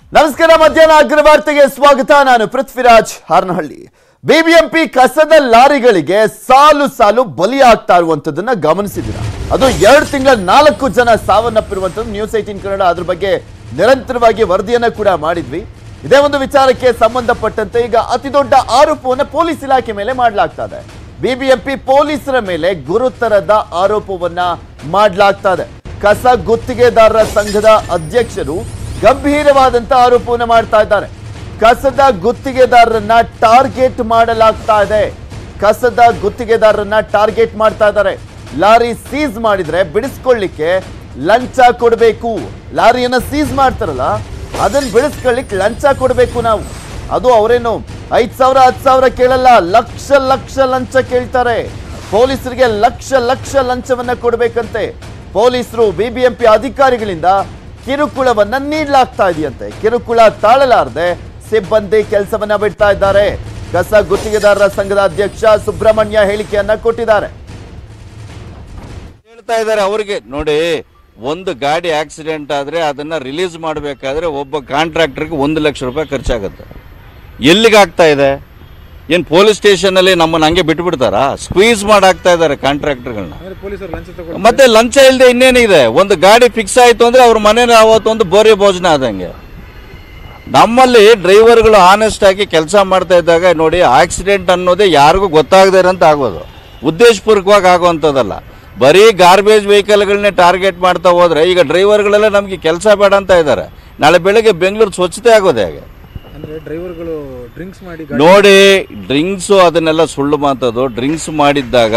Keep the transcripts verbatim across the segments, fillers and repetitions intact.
ನಮಸ್ಕಾರ, ಮಧ್ಯಾಹ್ನ ಅಗ್ರವಾರ್ತೆಗೆ ಸ್ವಾಗತ. ನಾನು ಪೃಥ್ವಿರಾಜ್ ಹಾರನಹಳ್ಳಿ. ಬಿಬಿಎಂಪಿ ಕಸದ ಲಾರಿಗಳಿಗೆ ಸಾಲು ಸಾಲು ಬಲಿಯಾಗ್ತಾ ಇರುವಂತದನ್ನ ಗಮನಿಸಿದ್ದೀರಾ? ಅದು ಎರಡು ತಿಂಗಳ ನಾಲ್ಕು ಜನ ಸಾವನ್ನಪ್ಪಿರುವಂತದ್ದು ನ್ಯೂಸ್ ಏಟೀನ್ ಕನ್ನಡ ಅದ್ರ ಬಗ್ಗೆ ನಿರಂತರವಾಗಿ ವರದಿಯನ್ನ ಕೂಡ ಮಾಡಿದ್ವಿ. ಇದೇ ಒಂದು ವಿಚಾರಕ್ಕೆ ಸಂಬಂಧಪಟ್ಟಂತೆ ಈಗ ಅತಿ ದೊಡ್ಡ ಆರೋಪವನ್ನು ಪೊಲೀಸ್ ಇಲಾಖೆ ಮೇಲೆ ಮಾಡಲಾಗ್ತಾ ಇದೆ. ಬಿಬಿಎಂಪಿ ಪೊಲೀಸರ ಮೇಲೆ ಗುರುತರದ ಆರೋಪವನ್ನ ಮಾಡಲಾಗ್ತಾ ಇದೆ. ಕಸ ಗುತ್ತಿಗೆದಾರರ ಸಂಘದ ಅಧ್ಯಕ್ಷರು ಗಂಭೀರವಾದಂತ ಆರೋಪವನ್ನು ಮಾಡ್ತಾ ಇದ್ದಾರೆ. ಕಸದ ಗುತ್ತಿಗೆದಾರರನ್ನ ಟಾರ್ಗೆಟ್ ಮಾಡಲಾಗ್ತಾ ಇದೆ. ಕಸದ ಗುತ್ತಿಗೆದಾರರನ್ನ ಟಾರ್ಗೆಟ್ ಮಾಡ್ತಾ ಇದ್ದಾರೆ. ಲಾರಿ ಸೀಸ್ ಮಾಡಿದ್ರೆ ಬಿಡಿಸ್ಕೊಳ್ಳಿಕ್ಕೆ ಲಂಚ ಕೊಡಬೇಕು. ಲಾರಿಯನ್ನ ಸೀಸ್ ಮಾಡ್ತಾರಲ್ಲ, ಅದನ್ನ ಬಿಡಿಸ್ಕೊಳ್ಳಿಕ್ಕೆ ಲಂಚ ಕೊಡಬೇಕು ನಾವು. ಅದು ಅವರೇನು ಐದ್ ಸಾವಿರ ಹತ್ತು ಸಾವಿರ ಕೇಳಲ್ಲ, ಲಕ್ಷ ಲಕ್ಷ ಲಂಚ ಕೇಳ್ತಾರೆ. ಪೊಲೀಸರಿಗೆ ಲಕ್ಷ ಲಕ್ಷ ಲಂಚವನ್ನ ಕೊಡಬೇಕಂತೆ. ಪೊಲೀಸರು ಬಿಬಿಎಂಪಿ ಅಧಿಕಾರಿಗಳಿಂದ ಕಿರುಕುಳವನ್ನ ನೀಡಲಾಗ್ತಾ ಇದೆಯಂತೆ. ಕಿರುಕುಳ ತಾಳಲಾರದೆ ಸಿಬ್ಬಂದಿ ಕೆಲಸವನ್ನ ಬಿಡ್ತಾ ಇದ್ದಾರೆ. ಕಸ ಗುತ್ತಿಗೆದಾರರ ಸಂಘದ ಅಧ್ಯಕ್ಷ ಸುಬ್ರಹ್ಮಣ್ಯ ಹೇಳಿಕೆಯನ್ನ ಕೊಟ್ಟಿದ್ದಾರೆ. ಹೇಳ್ತಾ ಇದ್ದಾರೆ ಅವರಿಗೆ, ನೋಡಿ, ಒಂದು ಗಾಡಿ ಆಕ್ಸಿಡೆಂಟ್ ಆದ್ರೆ ಅದನ್ನ ರಿಲೀಸ್ ಮಾಡಬೇಕಾದ್ರೆ ಒಬ್ಬ ಕಾಂಟ್ರಾಕ್ಟರ್ಗೆ ಒಂದು ಲಕ್ಷ ರೂಪಾಯಿ ಖರ್ಚಾಗುತ್ತೆ. ಎಲ್ಲಿಗೆ ಆಗ್ತಾ ಇದೆ? ಏನ್ ಪೊಲೀಸ್ ಸ್ಟೇಷನ್ ಅಲ್ಲಿ ನಮ್ಮನ್ನ ಹಂಗೆ ಬಿಟ್ಬಿಡ್ತಾರಾ? ಸ್ಕ್ವೀಸ್ ಮಾಡಾಕ್ತಾ ಇದಾರೆ ಕಾಂಟ್ರಾಕ್ಟರ್ಗಳನ್ನ. ಮತ್ತೆ ಲಂಚ ಇಲ್ಲದೆ ಇನ್ನೇನಿದೆ? ಒಂದು ಗಾಡಿ ಫಿಕ್ಸ್ ಆಯ್ತು ಅಂದ್ರೆ ಅವ್ರ ಮನೇಲಿ ಅವತ್ತೊಂದು ಬೋರೆ ಭೋಜನ ಆದಂಗೆ. ನಮ್ಮಲ್ಲಿ ಡ್ರೈವರ್ಗಳು ಆನೆಸ್ಟ್ ಆಗಿ ಕೆಲಸ ಮಾಡ್ತಾ ಇದ್ದಾಗ ನೋಡಿ, ಆಕ್ಸಿಡೆಂಟ್ ಅನ್ನೋದೇ ಯಾರಿಗೂ ಗೊತ್ತಾಗದೇ ಇರಂತ ಆಗೋದು, ಉದ್ದೇಶಪೂರ್ವಕವಾಗಿ ಆಗುವಂಥದ್ದಲ್ಲ. ಬರೀ ಗಾರ್ಬೇಜ್ ವೆಹಿಕಲ್ಗಳನ್ನೇ ಟಾರ್ಗೆಟ್ ಮಾಡ್ತಾ ಹೋದ್ರೆ ಈಗ ಡ್ರೈವರ್ಗಳೆಲ್ಲ ನಮಗೆ ಕೆಲಸ ಬೇಡ ಅಂತ ಇದ್ದಾರೆ. ನಾಳೆ ಬೆಳಗ್ಗೆ ಬೆಂಗಳೂರು ಸ್ವಚ್ಛತೆ ಆಗೋದು ಹೇಗೆ? ಡ್ರೈವರ್ಗಳು ಡ್ರಿಂಕ್ಸ್ ಮಾಡಿ ನೋಡಿ, ಡ್ರಿಂಕ್ಸ್ ಅದನ್ನೆಲ್ಲ ಸುಳ್ಳು ಮಾತದು. ಡ್ರಿಂಕ್ಸ್ ಮಾಡಿದ್ದಾಗ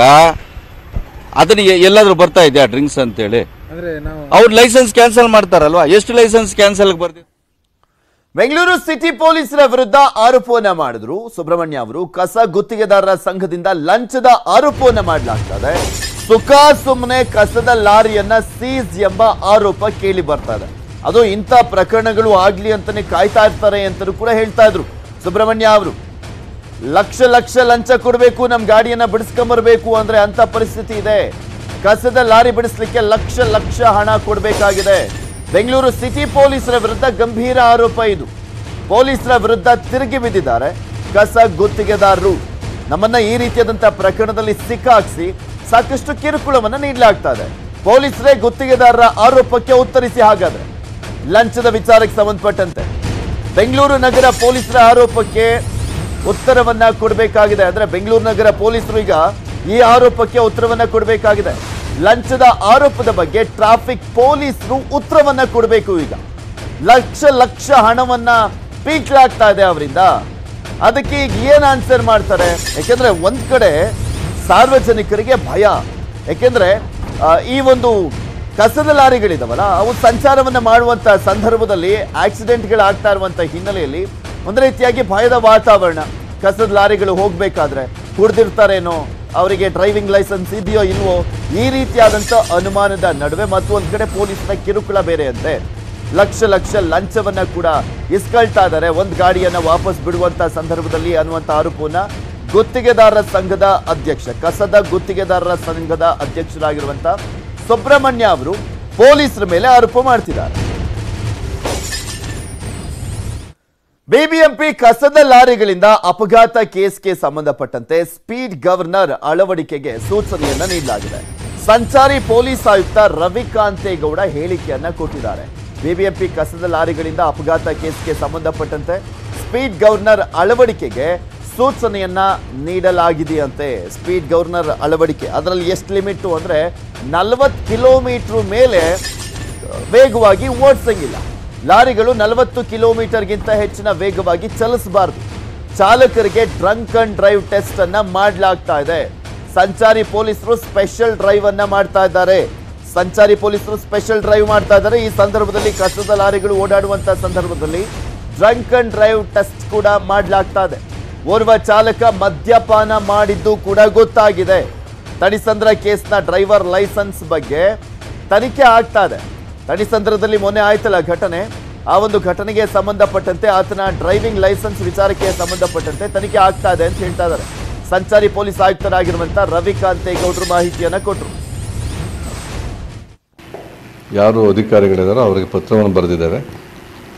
ಅದನ್ನ ಎಲ್ಲಾದ್ರೂ ಬರ್ತಾ ಇದೆಯಾ ಡ್ರಿಂಕ್ಸ್ ಅಂತೇಳಿ? ಅವ್ರ ಲೈಸೆನ್ಸ್ ಕ್ಯಾನ್ಸಲ್ ಮಾಡ್ತಾರಲ್ವಾ? ಎಷ್ಟು ಲೈಸೆನ್ಸ್ ಕ್ಯಾನ್ಸಲ್ ಬರ್ತಿದೆ? ಬೆಂಗಳೂರು ಸಿಟಿ ಪೊಲೀಸರ ವಿರುದ್ಧ ಆರೋಪವನ್ನ ಮಾಡಿದ್ರು ಸುಬ್ರಹ್ಮಣ್ಯ ಅವರು. ಕಸ ಗುತ್ತಿಗೆದಾರರ ಸಂಘದಿಂದ ಲಂಚದ ಆರೋಪವನ್ನ ಮಾಡಲಾಗ್ತದೆ. ಸುಖ ಸುಮ್ಮನೆ ಕಸದ ಲಾರಿಯನ್ನ ಸೀಸ್ ಎಂಬ ಆರೋಪ ಕೇಳಿ ಬರ್ತಾ ಇದೆ. ಅದು ಇಂಥ ಪ್ರಕರಣಗಳು ಆಗ್ಲಿ ಅಂತಾನೆ ಕಾಯ್ತಾ ಇರ್ತಾರೆ ಅಂತಲೂ ಕೂಡ ಹೇಳ್ತಾ ಇದ್ರು ಸುಬ್ರಹ್ಮಣ್ಯ ಅವರು. ಲಕ್ಷ ಲಕ್ಷ ಲಂಚ ಕೊಡಬೇಕು, ನಮ್ ಗಾಡಿಯನ್ನ ಬಿಡಿಸ್ಕೊಂಬರ್ಬೇಕು ಅಂದ್ರೆ ಅಂತ ಪರಿಸ್ಥಿತಿ ಇದೆ. ಕಸದ ಲಾರಿ ಬಿಡಿಸ್ಲಿಕ್ಕೆ ಲಕ್ಷ ಲಕ್ಷ ಹಣ ಕೊಡಬೇಕಾಗಿದೆ. ಬೆಂಗಳೂರು ಸಿಟಿ ಪೊಲೀಸರ ವಿರುದ್ಧ ಗಂಭೀರ ಆರೋಪ ಇದು. ಪೊಲೀಸರ ವಿರುದ್ಧ ತಿರುಗಿ ಬಿದ್ದಿದ್ದಾರೆ ಕಸ ಗುತ್ತಿಗೆದಾರರು. ನಮ್ಮನ್ನ ಈ ರೀತಿಯಾದಂತಹ ಪ್ರಕರಣದಲ್ಲಿ ಸಿಕ್ಕಾಕ್ಸಿ ಸಾಕಷ್ಟು ಕಿರುಕುಳವನ್ನ ನೀಡಲಾಗ್ತಾ ಇದೆ. ಪೊಲೀಸರೇ ಗುತ್ತಿಗೆದಾರರ ಆರೋಪಕ್ಕೆ ಉತ್ತರಿಸಿ. ಹಾಗಾದ್ರೆ ಲಂಚದ ವಿಚಾರಕ್ಕೆ ಸಂಬಂಧಪಟ್ಟಂತೆ ಬೆಂಗಳೂರು ನಗರ ಪೊಲೀಸರ ಆರೋಪಕ್ಕೆ ಉತ್ತರವನ್ನ ಕೊಡಬೇಕಾಗಿದೆ. ಅಂದ್ರೆ ಬೆಂಗಳೂರು ನಗರ ಪೊಲೀಸರು ಈಗ ಈ ಆರೋಪಕ್ಕೆ ಉತ್ತರವನ್ನ ಕೊಡಬೇಕಾಗಿದೆ. ಲಂಚದ ಆರೋಪದ ಬಗ್ಗೆ ಟ್ರಾಫಿಕ್ ಪೊಲೀಸರು ಉತ್ತರವನ್ನ ಕೊಡಬೇಕು. ಈಗ ಲಕ್ಷ ಲಕ್ಷ ಹಣವನ್ನ ಪೀಕ್ಲಾಗ್ತಾ ಇದೆ ಅವರಿಂದ. ಅದಕ್ಕೆ ಈಗ ಏನ್ ಆನ್ಸರ್ ಮಾಡ್ತಾರೆ? ಯಾಕೆಂದ್ರೆ ಒಂದ್ ಕಡೆ ಸಾರ್ವಜನಿಕರಿಗೆ ಭಯ. ಯಾಕೆಂದ್ರೆ ಈ ಒಂದು ಕಸದ ಲಾರಿಗಳಿದಾವಲ್ಲ, ಅವು ಸಂಚಾರವನ್ನ ಮಾಡುವಂತ ಸಂದರ್ಭದಲ್ಲಿ ಆಕ್ಸಿಡೆಂಟ್ಗಳಾಗ್ತಾ ಇರುವಂತ ಹಿನ್ನೆಲೆಯಲ್ಲಿ ಒಂದು ರೀತಿಯಾಗಿ ಭಯದ ವಾತಾವರಣ. ಕಸದ ಲಾರಿಗಳು ಹೋಗ್ಬೇಕಾದ್ರೆ ಕುಡ್ದಿರ್ತಾರೇನೋ, ಅವರಿಗೆ ಡ್ರೈವಿಂಗ್ ಲೈಸೆನ್ಸ್ ಇದೆಯೋ ಇಲ್ವೋ, ಈ ರೀತಿಯಾದಂತ ಅನುಮಾನದ ನಡುವೆ ಮತ್ತು ಒಂದ್ ಕಡೆ ಪೊಲೀಸರ ಕಿರುಕುಳ ಬೇರೆ ಅಂತೆ. ಲಕ್ಷ ಲಕ್ಷ ಲಂಚವನ್ನ ಕೂಡ ಇಸ್ಕೊಳ್ತಾ ಇದ್ದಾರೆ ಒಂದ್ ಗಾಡಿಯನ್ನ ವಾಪಸ್ ಬಿಡುವಂತ ಸಂದರ್ಭದಲ್ಲಿ ಅನ್ನುವಂತ ಆರೋಪವನ್ನ ಗುತ್ತಿಗೆದಾರರ ಸಂಘದ ಅಧ್ಯಕ್ಷ, ಕಸದ ಗುತ್ತಿಗೆದಾರರ ಸಂಘದ ಅಧ್ಯಕ್ಷರಾಗಿರುವಂತ ಸುಬ್ರಹ್ಮಣ್ಯ ಅವರು ಪೊಲೀಸರ ಮೇಲೆ ಆರೋಪ ಮಾಡ್ತಿದ್ದಾರೆ. ಬಿಬಿಎಂಪಿ ಕಸದ ಲಾರಿಗಳಿಂದ ಅಪಘಾತ ಕೇಸ್ಗೆ ಸಂಬಂಧಪಟ್ಟಂತೆ ಸ್ಪೀಡ್ ಗವರ್ನರ್ ಅಳವಡಿಕೆಗೆ ಸೂಚನೆಯನ್ನ ನೀಡಲಾಗಿದೆ. ಸಂಚಾರಿ ಪೊಲೀಸ್ ಆಯುಕ್ತ ರವಿಕಾಂತೇಗೌಡ ಹೇಳಿಕೆಯನ್ನ ಕೊಟ್ಟಿದ್ದಾರೆ. ಬಿಬಿಎಂಪಿ ಕಸದ ಲಾರಿಗಳಿಂದ ಅಪಘಾತ ಕೇಸ್ಗೆ ಸಂಬಂಧಪಟ್ಟಂತೆ ಸ್ಪೀಡ್ ಗವರ್ನರ್ ಅಳವಡಿಕೆಗೆ ಸೂಚನೆಯನ್ನ ನೀಡಲಾಗಿದೆಯಂತೆ. ಸ್ಪೀಡ್ ಗವರ್ನರ್ ಅಳವಡಿಕೆ ಅದರಲ್ಲಿ ಎಷ್ಟು ಲಿಮಿಟ್ ಅಂದ್ರೆ ನಲವತ್ತು ಕಿಲೋಮೀಟರ್ ಮೇಲೆ ವೇಗವಾಗಿ ಓಡಿಸಂಗಿಲ್ಲ. ಲಾರಿಗಳು ನಲವತ್ತು ಕಿಲೋಮೀಟರ್ಗಿಂತ ಹೆಚ್ಚಿನ ವೇಗವಾಗಿ ಚಲಿಸಬಾರದು. ಚಾಲಕರಿಗೆ ಡ್ರಂಕ್ ಅಂಡ್ ಡ್ರೈವ್ ಟೆಸ್ಟ್ ಅನ್ನ ಮಾಡಲಾಗ್ತಾ ಇದೆ. ಸಂಚಾರಿ ಪೊಲೀಸರು ಸ್ಪೆಷಲ್ ಡ್ರೈವ್ ಅನ್ನ ಮಾಡ್ತಾ ಇದ್ದಾರೆ. ಸಂಚಾರಿ ಪೊಲೀಸರು ಸ್ಪೆಷಲ್ ಡ್ರೈವ್ ಮಾಡ್ತಾ ಇದ್ದಾರೆ. ಈ ಸಂದರ್ಭದಲ್ಲಿ ಕಸದ ಲಾರಿಗಳು ಓಡಾಡುವಂತ ಸಂದರ್ಭದಲ್ಲಿ ಡ್ರಂಕ್ ಅಂಡ್ ಡ್ರೈವ್ ಟೆಸ್ಟ್ ಕೂಡ ಮಾಡಲಾಗ್ತಾ ಇದೆ. ಓರ್ವ ಚಾಲಕ ಮದ್ಯಪಾನ ಮಾಡಿದ್ದು ಕೂಡ ಗೊತ್ತಾಗಿದೆ. ತಣಿಸಂದ್ರ ಕೇಸ್ನ ಡ್ರೈವರ್ ಲೈಸೆನ್ಸ್ ಬಗ್ಗೆ ತನಿಖೆ ಆಗ್ತಾ ಇದೆ. ತಣಿಸಂದ್ರದಲ್ಲಿ ಮೊನ್ನೆ ಆಯ್ತಲ್ಲ ಘಟನೆ, ಆ ಒಂದು ಘಟನೆಗೆ ಸಂಬಂಧಪಟ್ಟಂತೆ ಆತನ ಡ್ರೈವಿಂಗ್ ಲೈಸೆನ್ಸ್ ವಿಚಾರಕ್ಕೆ ಸಂಬಂಧಪಟ್ಟಂತೆ ತನಿಖೆ ಆಗ್ತಾ ಇದೆ ಅಂತ ಹೇಳ್ತಾ ಇದ್ದಾರೆ. ಸಂಚಾರಿ ಪೊಲೀಸ್ ಆಯುಕ್ತರಾಗಿರುವಂತಹ ರವಿಕಾಂತೇಗೌಡರು ಮಾಹಿತಿಯನ್ನ ಕೊಟ್ಟರು. ಯಾರು ಅಧಿಕಾರಿಗಳಿದ್ದಾರೋ ಅವರಿಗೆ ಪತ್ರವನ್ನು ಬರೆದಿದ್ದಾರೆ.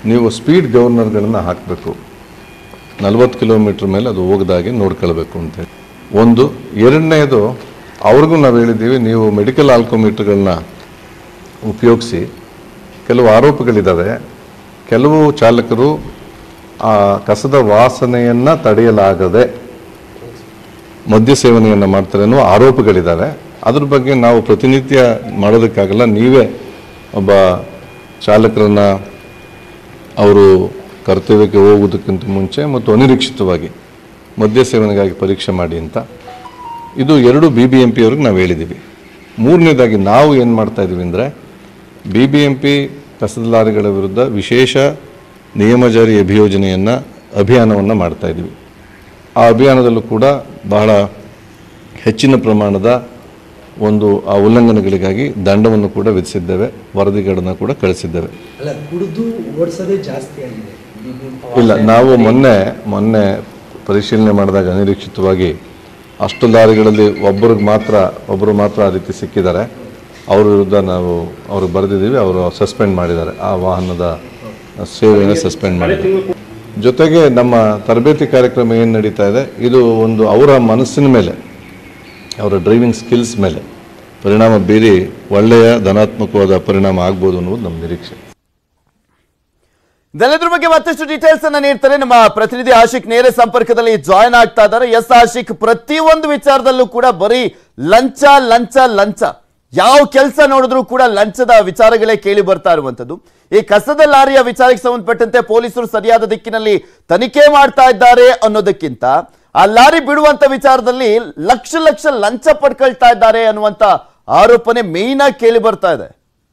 ನೀವು ಸ್ಪೀಡ್ ಗವರ್ನರ್ಗಳನ್ನು ಹಾಕಬೇಕು, ನಲ್ವತ್ತು ಕಿಲೋಮೀಟ್ರ್ ಮೇಲೆ ಅದು ಹೋಗದಾಗೆ ನೋಡ್ಕೊಳ್ಬೇಕು ಅಂತೇಳಿ ಒಂದು. ಎರಡನೇದು ಅವ್ರಿಗೂ ನಾವು ಹೇಳಿದ್ದೀವಿ, ನೀವು ಮೆಡಿಕಲ್ ಆಲ್ಕೋಮೀಟ್ರ್ಗಳನ್ನ ಉಪಯೋಗಿಸಿ. ಕೆಲವು ಆರೋಪಗಳಿದ್ದಾವೆ, ಕೆಲವು ಚಾಲಕರು ಆ ಕಸದ ವಾಸನೆಯನ್ನು ತಡೆಯಲಾಗದೆ ಮದ್ಯ ಸೇವನೆಯನ್ನು ಮಾಡ್ತಾರೆ ಅನ್ನೋ ಆರೋಪಗಳಿದ್ದಾವೆ. ಅದ್ರ ಬಗ್ಗೆ ನಾವು ಪ್ರತಿನಿತ್ಯ ಮಾಡೋದಕ್ಕಾಗಲ್ಲ. ನೀವೇ ಒಬ್ಬ ಚಾಲಕರನ್ನು ಅವರು ಕರ್ತವ್ಯಕ್ಕೆ ಹೋಗೋದಕ್ಕಿಂತ ಮುಂಚೆ ಮತ್ತು ಅನಿರೀಕ್ಷಿತವಾಗಿ ಮದ್ಯ ಸೇವನೆಗಾಗಿ ಪರೀಕ್ಷೆ ಮಾಡಿ ಅಂತ. ಇದು ಎರಡು ಬಿ ಬಿ ಎಂ ಪಿ ಅವ್ರಿಗೆ ನಾವು ಹೇಳಿದ್ದೀವಿ. ಮೂರನೇದಾಗಿ ನಾವು ಏನು ಮಾಡ್ತಾಯಿದ್ದೀವಿ ಅಂದರೆ, ಬಿ ಬಿ ಎಂ ಪಿ ಕಸದ ಲಾರಿಗಳ ವಿರುದ್ಧ ವಿಶೇಷ ನಿಯಮ ಜಾರಿ ಅಭಿಯೋಜನೆಯನ್ನು ಅಭಿಯಾನವನ್ನು ಮಾಡ್ತಾಯಿದ್ದೀವಿ. ಆ ಅಭಿಯಾನದಲ್ಲೂ ಕೂಡ ಬಹಳ ಹೆಚ್ಚಿನ ಪ್ರಮಾಣದ ಒಂದು ಆ ಉಲ್ಲಂಘನೆಗಳಿಗಾಗಿ ದಂಡವನ್ನು ಕೂಡ ವಿಧಿಸಿದ್ದೇವೆ, ವರದಿಗಳನ್ನು ಕೂಡ ಕಳಿಸಿದ್ದೇವೆ. ಇಲ್ಲ, ನಾವು ಮೊನ್ನೆ ಮೊನ್ನೆ ಪರಿಶೀಲನೆ ಮಾಡಿದಾಗ ಅನಿರೀಕ್ಷಿತವಾಗಿ ಅಷ್ಟು ಲಾರಿಗಳಲ್ಲಿ ಒಬ್ಬರಿಗೆ ಮಾತ್ರ ಒಬ್ಬರು ಮಾತ್ರ ಆ ರೀತಿ ಸಿಕ್ಕಿದ್ದಾರೆ. ಅವ್ರ ವಿರುದ್ಧ ನಾವು ಅವ್ರಿಗೆ ಬರೆದಿದ್ದೀವಿ, ಅವರು ಸಸ್ಪೆಂಡ್ ಮಾಡಿದ್ದಾರೆ, ಆ ವಾಹನದ ಸೇವೆಯನ್ನು ಸಸ್ಪೆಂಡ್ ಮಾಡಿದ್ದಾರೆ. ಜೊತೆಗೆ ನಮ್ಮ ತರಬೇತಿ ಕಾರ್ಯಕ್ರಮ ಏನು ನಡೀತಾ ಇದೆ, ಇದು ಒಂದು ಅವರ ಮನಸ್ಸಿನ ಮೇಲೆ, ಅವರ ಡ್ರೈವಿಂಗ್ ಸ್ಕಿಲ್ಸ್ ಮೇಲೆ ಪರಿಣಾಮ ಬೀರಿ ಒಳ್ಳೆಯ ಧನಾತ್ಮಕವಾದ ಪರಿಣಾಮ ಆಗ್ಬೋದು ಅನ್ನೋದು ನಮ್ಮ ನಿರೀಕ್ಷೆ. ಇದೆಲ್ಲದ್ರ ಬಗ್ಗೆ ಮತ್ತಷ್ಟು ಡೀಟೇಲ್ಸ್ ಅನ್ನ ನೀಡ್ತಾರೆ ನಮ್ಮ ಪ್ರತಿನಿಧಿ ಆಶಿಕ್. ನೇರ ಸಂಪರ್ಕದಲ್ಲಿ ಜಾಯ್ನ್ ಆಗ್ತಾ ಇದ್ದಾರೆ. ಎಸ್ ಆಶಿಕ್, ಪ್ರತಿಯೊಂದು ವಿಚಾರದಲ್ಲೂ ಕೂಡ ಬರೀ ಲಂಚ ಲಂಚ ಲಂಚ, ಯಾವ ಕೆಲಸ ನೋಡಿದ್ರು ಕೂಡ ಲಂಚದ ವಿಚಾರಗಳೇ ಕೇಳಿ ಬರ್ತಾ ಇರುವಂತದ್ದು. ಈ ಕಸದ ಲಾರಿಯ ವಿಚಾರಕ್ಕೆ ಸಂಬಂಧಪಟ್ಟಂತೆ ಪೊಲೀಸರು ಸರಿಯಾದ ದಿಕ್ಕಿನಲ್ಲಿ ತನಿಖೆ ಮಾಡ್ತಾ ಇದ್ದಾರೆ ಅನ್ನೋದಕ್ಕಿಂತ ಆ ಲಾರಿ ಬಿಡುವಂತ ವಿಚಾರದಲ್ಲಿ ಲಕ್ಷ ಲಕ್ಷ ಲಂಚ ಪಡ್ಕೊಳ್ತಾ ಇದ್ದಾರೆ ಅನ್ನುವಂತ ಆರೋಪನೆ ಮೇಯ್ನ್ ಆಗಿ ಕೇಳಿ ಬರ್ತಾ ಇದೆ.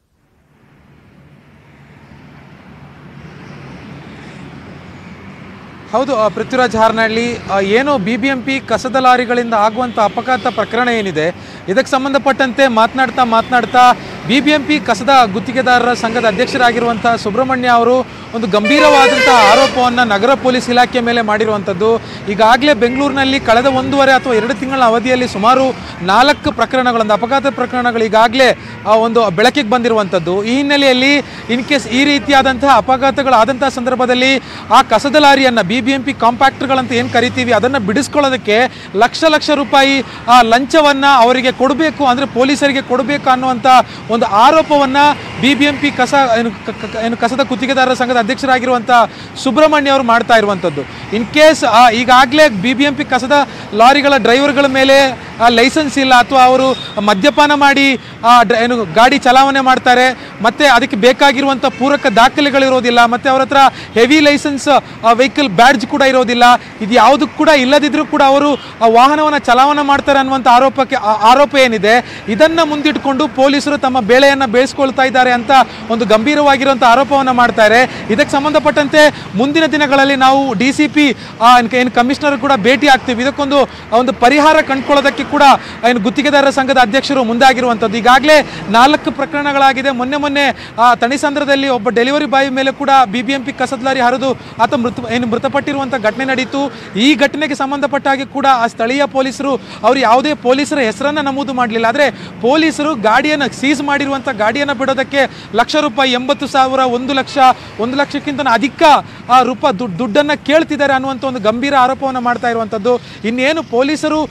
ಹೌದು ಪೃಥ್ವಿರಾಜ್ ಹಾರ್ನಹಳ್ಳಿ, ಏನು ಬಿ ಬಿ ಎಂ ಪಿ ಕಸದ ಲಾರಿಗಳಿಂದ ಆಗುವಂಥ ಅಪಘಾತ ಪ್ರಕರಣ ಏನಿದೆ, ಇದಕ್ಕೆ ಸಂಬಂಧಪಟ್ಟಂತೆ ಮಾತನಾಡ್ತಾ ಮಾತನಾಡ್ತಾ ಬಿ ಬಿ ಎಂ ಪಿ ಕಸದ ಗುತ್ತಿಗೆದಾರರ ಸಂಘದ ಅಧ್ಯಕ್ಷರಾಗಿರುವಂಥ ಸುಬ್ರಹ್ಮಣ್ಯ ಅವರು ಒಂದು ಗಂಭೀರವಾದಂಥ ಆರೋಪವನ್ನು ನಗರ ಪೊಲೀಸ್ ಇಲಾಖೆ ಮೇಲೆ ಮಾಡಿರುವಂಥದ್ದು. ಈಗಾಗಲೇ ಬೆಂಗಳೂರಿನಲ್ಲಿ ಕಳೆದ ಒಂದೂವರೆ ಅಥವಾ ಎರಡು ತಿಂಗಳ ಅವಧಿಯಲ್ಲಿ ಸುಮಾರು ನಾಲ್ಕು ಪ್ರಕರಣಗಳೊಂದು ಅಪಘಾತ ಪ್ರಕರಣಗಳು ಈಗಾಗಲೇ ಒಂದು ಬೆಳಕಿಗೆ ಬಂದಿರುವಂಥದ್ದು. ಈ ಹಿನ್ನೆಲೆಯಲ್ಲಿ ಇನ್ ಕೇಸ್ ಈ ರೀತಿಯಾದಂತಹ ಅಪಘಾತಗಳಾದಂಥ ಸಂದರ್ಭದಲ್ಲಿ ಆ ಕಸದ ಲಾರಿಯನ್ನು ಬಿ ಬಿ ಎಂ ಪಿ ಕಾಂಪ್ಯಾಕ್ಟರ್ಗಳಂತ ಏನು ಕರಿತೀವಿ ಅದನ್ನು ಬಿಡಿಸ್ಕೊಳ್ಳೋದಕ್ಕೆ ಲಕ್ಷ ಲಕ್ಷ ರೂಪಾಯಿ ಆ ಲಂಚವನ್ನು ಅವರಿಗೆ ಕೊಡಬೇಕು, ಅಂದರೆ ಪೊಲೀಸರಿಗೆ ಕೊಡಬೇಕು ಅನ್ನುವಂಥ ಒಂದು ಆರೋಪವನ್ನು ಬಿ ಬಿ ಎಂ ಪಿ ಕಸ ಏನು ಏನು ಕಸದ ಗುತ್ತಿಗೆದಾರರ ಸಂಘದ ಅಧ್ಯಕ್ಷರಾಗಿರುವಂಥ ಸುಬ್ರಹ್ಮಣ್ಯ ಅವರು ಮಾಡ್ತಾ ಇರುವಂಥದ್ದು. ಇನ್ ಕೇಸ್ ಈಗಾಗಲೇ ಬಿ ಬಿ ಎಂ ಪಿ ಕಸದ ಲಾರಿಗಳ ಡ್ರೈವರ್ಗಳ ಮೇಲೆ ಲೈಸೆನ್ಸ್ ಇಲ್ಲ ಅಥವಾ ಅವರು ಮದ್ಯಪಾನ ಮಾಡಿ ಏನು ಗಾಡಿ ಚಲಾವಣೆ ಮಾಡ್ತಾರೆ, ಮತ್ತು ಅದಕ್ಕೆ ಬೇಕಾಗಿರುವಂಥ ಪೂರಕ ದಾಖಲೆಗಳಿರೋದಿಲ್ಲ, ಮತ್ತು ಅವರ ಹತ್ರ ಹೆವಿ ಲೈಸೆನ್ಸ್ ವೆಹಿಕಲ್ ಬ್ಯಾಡ್ಜ್ ಕೂಡ ಇರೋದಿಲ್ಲ. ಇದು ಯಾವುದಕ್ಕೂ ಕೂಡ ಇಲ್ಲದಿದ್ದರೂ ಕೂಡ ಅವರು ಆ ವಾಹನವನ್ನು ಚಲಾವಣೆ ಮಾಡ್ತಾರೆ ಅನ್ನುವಂಥ ಆರೋಪಕ್ಕೆ ಆರೋಪ ಏನಿದೆ, ಇದನ್ನು ಮುಂದಿಟ್ಕೊಂಡು ಪೊಲೀಸರು ತಮ್ಮ ಬೇಳೆಯನ್ನು ಬೇಯಿಸ್ಕೊಳ್ತಾ ಇದ್ದಾರೆ ಅಂತ ಒಂದು ಗಂಭೀರವಾಗಿರುವಂಥ ಆರೋಪವನ್ನು ಮಾಡ್ತಾರೆ. ಇದಕ್ಕೆ ಸಂಬಂಧಪಟ್ಟಂತೆ ಮುಂದಿನ ದಿನಗಳಲ್ಲಿ ನಾವು ಡಿ ಸಿ ಪಿ ಏನು ಕಮಿಷನರ್ ಕೂಡ ಭೇಟಿ ಆಗ್ತೀವಿ. ಇದಕ್ಕೊಂದು ಒಂದು ಪರಿಹಾರ ಕಂಡುಕೊಳ್ಳೋದಕ್ಕೆ ಕೂಡ ಏನು ಗುತ್ತಿಗೆದಾರರ ಸಂಘದ ಅಧ್ಯಕ್ಷರು ಮುಂದಾಗಿರುವಂಥದ್ದು. ಈಗಾಗಲೇ ನಾಲ್ಕು ಪ್ರಕರಣಗಳಾಗಿದೆ. ಮೊನ್ನೆ ಮೊನ್ನೆ ತಣಿಸಂದ್ರದಲ್ಲಿ ಒಬ್ಬ ಡೆಲಿವರಿ ಬಾಯ್ ಮೇಲೆ ಕೂಡ ಬಿ ಬಿ ಎಂ ಪಿ ಕಸದ ಲಾರಿ ಹರಿದು ಆತ ಮೃತ ಏನು ಮೃತಪಟ್ಟಿರುವಂಥ ಘಟನೆ ನಡೀತು. ಈ ಘಟನೆಗೆ ಸಂಬಂಧಪಟ್ಟ ಹಾಗೆ ಕೂಡ ಆ ಸ್ಥಳೀಯ ಪೊಲೀಸರು ಅವರು ಯಾವುದೇ ಪೊಲೀಸರ ಹೆಸರನ್ನು ನಮೂದು ಮಾಡಲಿಲ್ಲ. ಆದರೆ ಪೊಲೀಸರು ಗಾಡಿಯನ್ನು ಸೀಸ್ ಮಾಡಿರುವಂಥ ಗಾಡಿಯನ್ನು ಬಿಡೋದಕ್ಕೆ ಲಕ್ಷ ರೂಪಾಯಿ, ಎಂಬತ್ತು ಸಾವಿರ, ಒಂದು ಲಕ್ಷ ಒಂದು ಲಕ್ಷಕ್ಕಿಂತ ಅಧಿಕ ರೂಪಾಯಿ ದುಡ್ಡು ದುಡ್ಡನ್ನು ಕೇಳ್ತಿದ್ದಾರೆ ಅನ್ನುವಂಥ ಒಂದು ಗಂಭೀರ ಆರೋಪವನ್ನು ಮಾಡ್ತಾ ಇರುವಂಥದ್ದು. ಇನ್ನೇನು ಪೊಲೀಸರು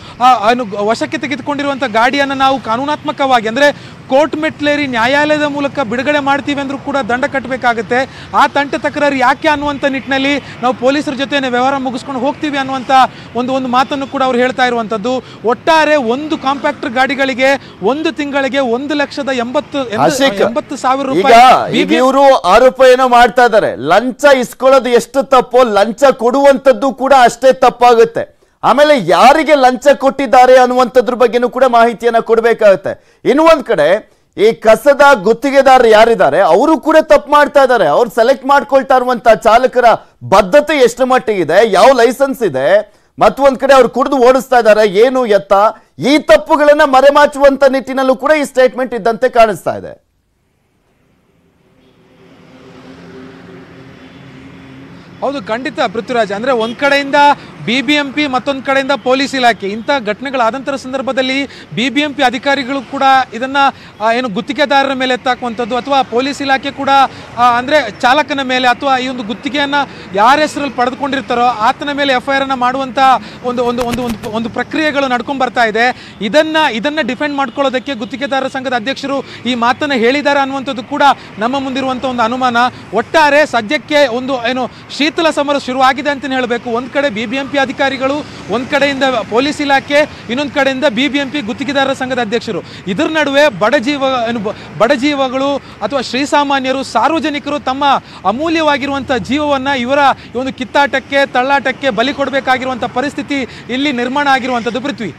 ವಶಕ್ಕೆ ತೆಗೆದುಕೊಂಡಿರುವಂಥ ಗಾಡಿಯನ್ನು ನಾವು ಕಾನೂನಾತ್ಮಕವಾಗಿ ಅಂದರೆ ಕೋರ್ಟ್ ಮೆಟ್ಲೇರಿ ನ್ಯಾಯಾಲಯದ ಮೂಲಕ ಬಿಡುಗಡೆ ಮಾಡ್ತೀವಿ ಅಂದರೂ ಕೂಡ ದಂಡ ಕಟ್ಟಬೇಕಾಗುತ್ತೆ. ಆ ತಂಟೆ ತಕರಾರು ಯಾಕೆ ಅನ್ನುವಂಥ ನಿಟ್ಟಿನಲ್ಲಿ ನಾವು ಪೊಲೀಸರ ಜೊತೆ ವ್ಯವಹಾರ ಮುಗಿಸ್ಕೊಂಡು ಹೋಗ್ತೀವಿ ಅನ್ನುವಂಥ ಒಂದು ಒಂದು ಮಾತನ್ನು ಕೂಡ ಅವ್ರು ಹೇಳ್ತಾ ಇರುವಂಥದ್ದು. ಒಟ್ಟಾರೆ ಒಂದು ಕಾಂಪ್ಯಾಕ್ಟರ್ ಗಾಡಿಗಳಿಗೆ ಒಂದು ತಿಂಗಳಿಗೆ ಒಂದು ಲಕ್ಷದ ಎಂಬತ್ತು ಎಂಬತ್ತು ಸಾವಿರ ರೂಪಾಯಿ ಇವರು ಆರೋಪ ಏನೋ ಮಾಡ್ತಾ ಇದ್ದಾರೆ. ಲಂಚ ಇಸ್ಕೊಳ್ಳೋದು ಎಷ್ಟು ತಪ್ಪೋ ಲಂಚ ಕೊಡುವಂಥದ್ದು ಕೂಡ ಅಷ್ಟೇ ತಪ್ಪಾಗುತ್ತೆ. ಆಮೇಲೆ ಯಾರಿಗೆ ಲಂಚ ಕೊಟ್ಟಿದ್ದಾರೆ ಅನ್ನುವಂಥದ್ರ ಬಗ್ಗೆನೂ ಕೂಡ ಮಾಹಿತಿಯನ್ನ ಕೊಡಬೇಕಾಗುತ್ತೆ. ಇನ್ನು ಒಂದ್ ಕಡೆ ಈ ಕಸದ ಗುತ್ತಿಗೆದಾರರು ಯಾರಿದ್ದಾರೆ ಅವರು ಕೂಡ ತಪ್ಪು ಮಾಡ್ತಾ ಇದ್ದಾರೆ. ಅವ್ರು ಸೆಲೆಕ್ಟ್ ಮಾಡ್ಕೊಳ್ತಾ ಇರುವಂತ ಚಾಲಕರ ಬದ್ಧತೆ ಎಷ್ಟು ಮಟ್ಟಿಗಿದೆ, ಯಾವ ಲೈಸೆನ್ಸ್ ಇದೆ, ಮತ್ತೊಂದ್ ಕಡೆ ಅವ್ರು ಕುಡಿದು ಓಡಿಸ್ತಾ ಇದ್ದಾರೆ, ಏನು ಎತ್ತ, ಈ ತಪ್ಪುಗಳನ್ನ ಮರೆಮಾಚುವಂತ ನಿಟ್ಟಿನಲ್ಲೂ ಕೂಡ ಈ ಸ್ಟೇಟ್ಮೆಂಟ್ ಇದ್ದಂತೆ ಕಾಣಿಸ್ತಾ ಇದೆ. ಹೌದು, ಖಂಡಿತ ಪೃಥ್ವಿರಾಜ್. ಅಂದರೆ ಒಂದು ಕಡೆಯಿಂದ ಬಿಬಿಎಂಪಿ ಮತ್ತೊಂದು ಕಡೆಯಿಂದ ಪೊಲೀಸ್ ಇಲಾಖೆ ಇಂಥ ಘಟನೆಗಳಾದಂತರ ಸಂದರ್ಭದಲ್ಲಿ ಬಿಬಿಎಂಪಿ ಅಧಿಕಾರಿಗಳು ಕೂಡ ಇದನ್ನ ಏನು ಗುತ್ತಿಗೆದಾರರ ಮೇಲೆ ಎತ್ತಾಕುವಂಥದ್ದು ಅಥವಾ ಪೊಲೀಸ್ ಇಲಾಖೆ ಕೂಡ ಅಂದ್ರೆ ಚಾಲಕನ ಮೇಲೆ ಅಥವಾ ಈ ಒಂದು ಗುತ್ತಿಗೆಯನ್ನ ಯಾರ ಹೆಸರಲ್ಲಿ ಪಡೆದುಕೊಂಡಿರ್ತಾರೋ ಆತನ ಮೇಲೆ ಎಫ್ ಐ ಆರ್ ಅನ್ನ ಮಾಡುವಂತ ಒಂದು ಒಂದು ಒಂದು ಒಂದು ಪ್ರಕ್ರಿಯೆಗಳು ನಡ್ಕೊಂಡ್ ಬರ್ತಾ ಇದೆ. ಇದನ್ನ ಇದನ್ನ ಡಿಫೆಂಡ್ ಮಾಡ್ಕೊಳ್ಳೋದಕ್ಕೆ ಗುತ್ತಿಗೆದಾರರ ಸಂಘದ ಅಧ್ಯಕ್ಷರು ಈ ಮಾತನ್ನ ಹೇಳಿದ್ದಾರೆ ಅನ್ನುವಂಥದ್ದು ಕೂಡ ನಮ್ಮ ಮುಂದಿರುವಂತ ಒಂದು ಅನುಮಾನ. ಒಟ್ಟಾರೆ ಸದ್ಯಕ್ಕೆ ಒಂದು ಏನು ಶೀತಲ ಸಮರ ಶುರುವಾಗಿದೆ ಅಂತ ಹೇಳಬೇಕು. ಒಂದ್ ಕಡೆ ಬಿಬಿಎಂಪಿ ಅಧಿಕಾರಿಗಳು, ಒಂದ್ ಕಡೆಯಿಂದ ಪೊಲೀಸ್ ಇಲಾಖೆ, ಇನ್ನೊಂದು ಕಡೆಯಿಂದ ಬಿಬಿಎಂಪಿ ಗುತ್ತಿಗೆದಾರರ ಸಂಘದ ಅಧ್ಯಕ್ಷರು. ಇದರ ನಡುವೆ ಬಡಜೀವ ಏನು ಬಡಜೀವಗಳು ಅಥವಾ ಶ್ರೀಸಾಮಾನ್ಯರು, ಸಾರ್ವಜನಿಕರು ತಮ್ಮ ಅಮೂಲ್ಯವಾಗಿರುವಂತಹ ಜೀವವನ್ನ ಇವರ ಒಂದು ಕಿತ್ತಾಟಕ್ಕೆ, ತಳ್ಳಾಟಕ್ಕೆ ಬಲಿ ಕೊಡಬೇಕಾಗಿರುವಂತ ಪರಿಸ್ಥಿತಿ ಇಲ್ಲಿ ನಿರ್ಮಾಣ ಆಗಿರುವಂತದ್ದು. ಪೃಥ್ವಿ,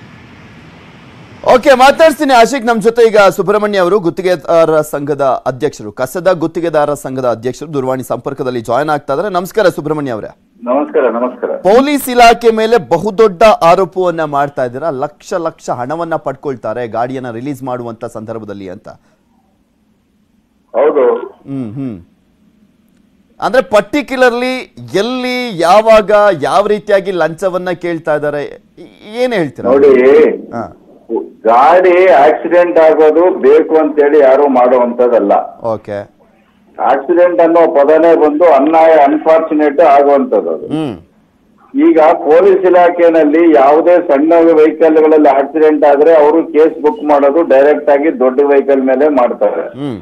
ಓಕೆ, ಮಾತಾಡ್ತೀನಿ ಆಶಿಕ್. ನಮ್ಮ ಜೊತೆ ಈಗ ಸುಬ್ರಹ್ಮಣ್ಯ ಅವರು, ಗುತ್ತಿಗೆದಾರರ ಸಂಘದ ಅಧ್ಯಕ್ಷರು, ಕಸದ ಗುತ್ತಿಗೆದಾರರ ಸಂಘದ ಅಧ್ಯಕ್ಷರು, ದೂರವಾಣಿ ಸಂಪರ್ಕದಲ್ಲಿ ಜಾಯ್ನ್ ಆಗ್ತಾ ಇದ್ದಾರೆ. ನಮಸ್ಕಾರ ಸುಬ್ರಹ್ಮಣ್ಯ ಅವರೇ. ನಮಸ್ಕಾರ. ನಮಸ್ಕಾರ. ಪೊಲೀಸ್ ಇಲಾಖೆ ಮೇಲೆ ಬಹುದೊಡ್ಡ ಆರೋಪವನ್ನ ಮಾಡ್ತಾ ಇದ್ದೀರಾ, ಲಕ್ಷ ಲಕ್ಷ ಹಣವನ್ನ ಪಡ್ಕೊಳ್ತಾರೆ ಗಾಡಿಯನ್ನ ರಿಲೀಸ್ ಮಾಡುವಂತ ಸಂದರ್ಭದಲ್ಲಿ ಅಂತ. ಹೌದು. ಹ್ಮ್ ಹ್ಮ್ ಅಂದ್ರೆ ಪರ್ಟಿಕ್ಯುಲರ್ಲಿ ಎಲ್ಲಿ, ಯಾವಾಗ, ಯಾವ ರೀತಿಯಾಗಿ ಲಂಚವನ್ನ ಕೇಳ್ತಾ ಇದ್ದಾರೆ, ಏನ್ ಹೇಳ್ತೀರಾ? ನೋಡಿ, ಗಾಡಿ ಆಕ್ಸಿಡೆಂಟ್ ಆಗೋದು ಬೇಕು ಅಂತೇಳಿ ಯಾರು ಮಾಡುವಂತದಲ್ಲ. ಓಕೆ. ಆಕ್ಸಿಡೆಂಟ್ ಅನ್ನೋ ಪದನೇ ಬಂದು ಅನ್ಯಾಯ, ಅನ್ಫಾರ್ಚುನೇಟ್ ಆಗುವಂತದ್ದು. ಹ್ಮ್ ಈಗ ಪೊಲೀಸ್ ಇಲಾಖೆನಲ್ಲಿ ಯಾವುದೇ ಸಣ್ಣ ವೆಹಿಕಲ್ಗಳಲ್ಲಿ ಆಕ್ಸಿಡೆಂಟ್ ಆದ್ರೆ ಅವರು ಕೇಸ್ ಬುಕ್ ಮಾಡೋದು ಡೈರೆಕ್ಟ್ ಆಗಿ ದೊಡ್ಡ ವೆಹಿಕಲ್ ಮೇಲೆ ಮಾಡ್ತಾರೆ. ಹ್ಮ್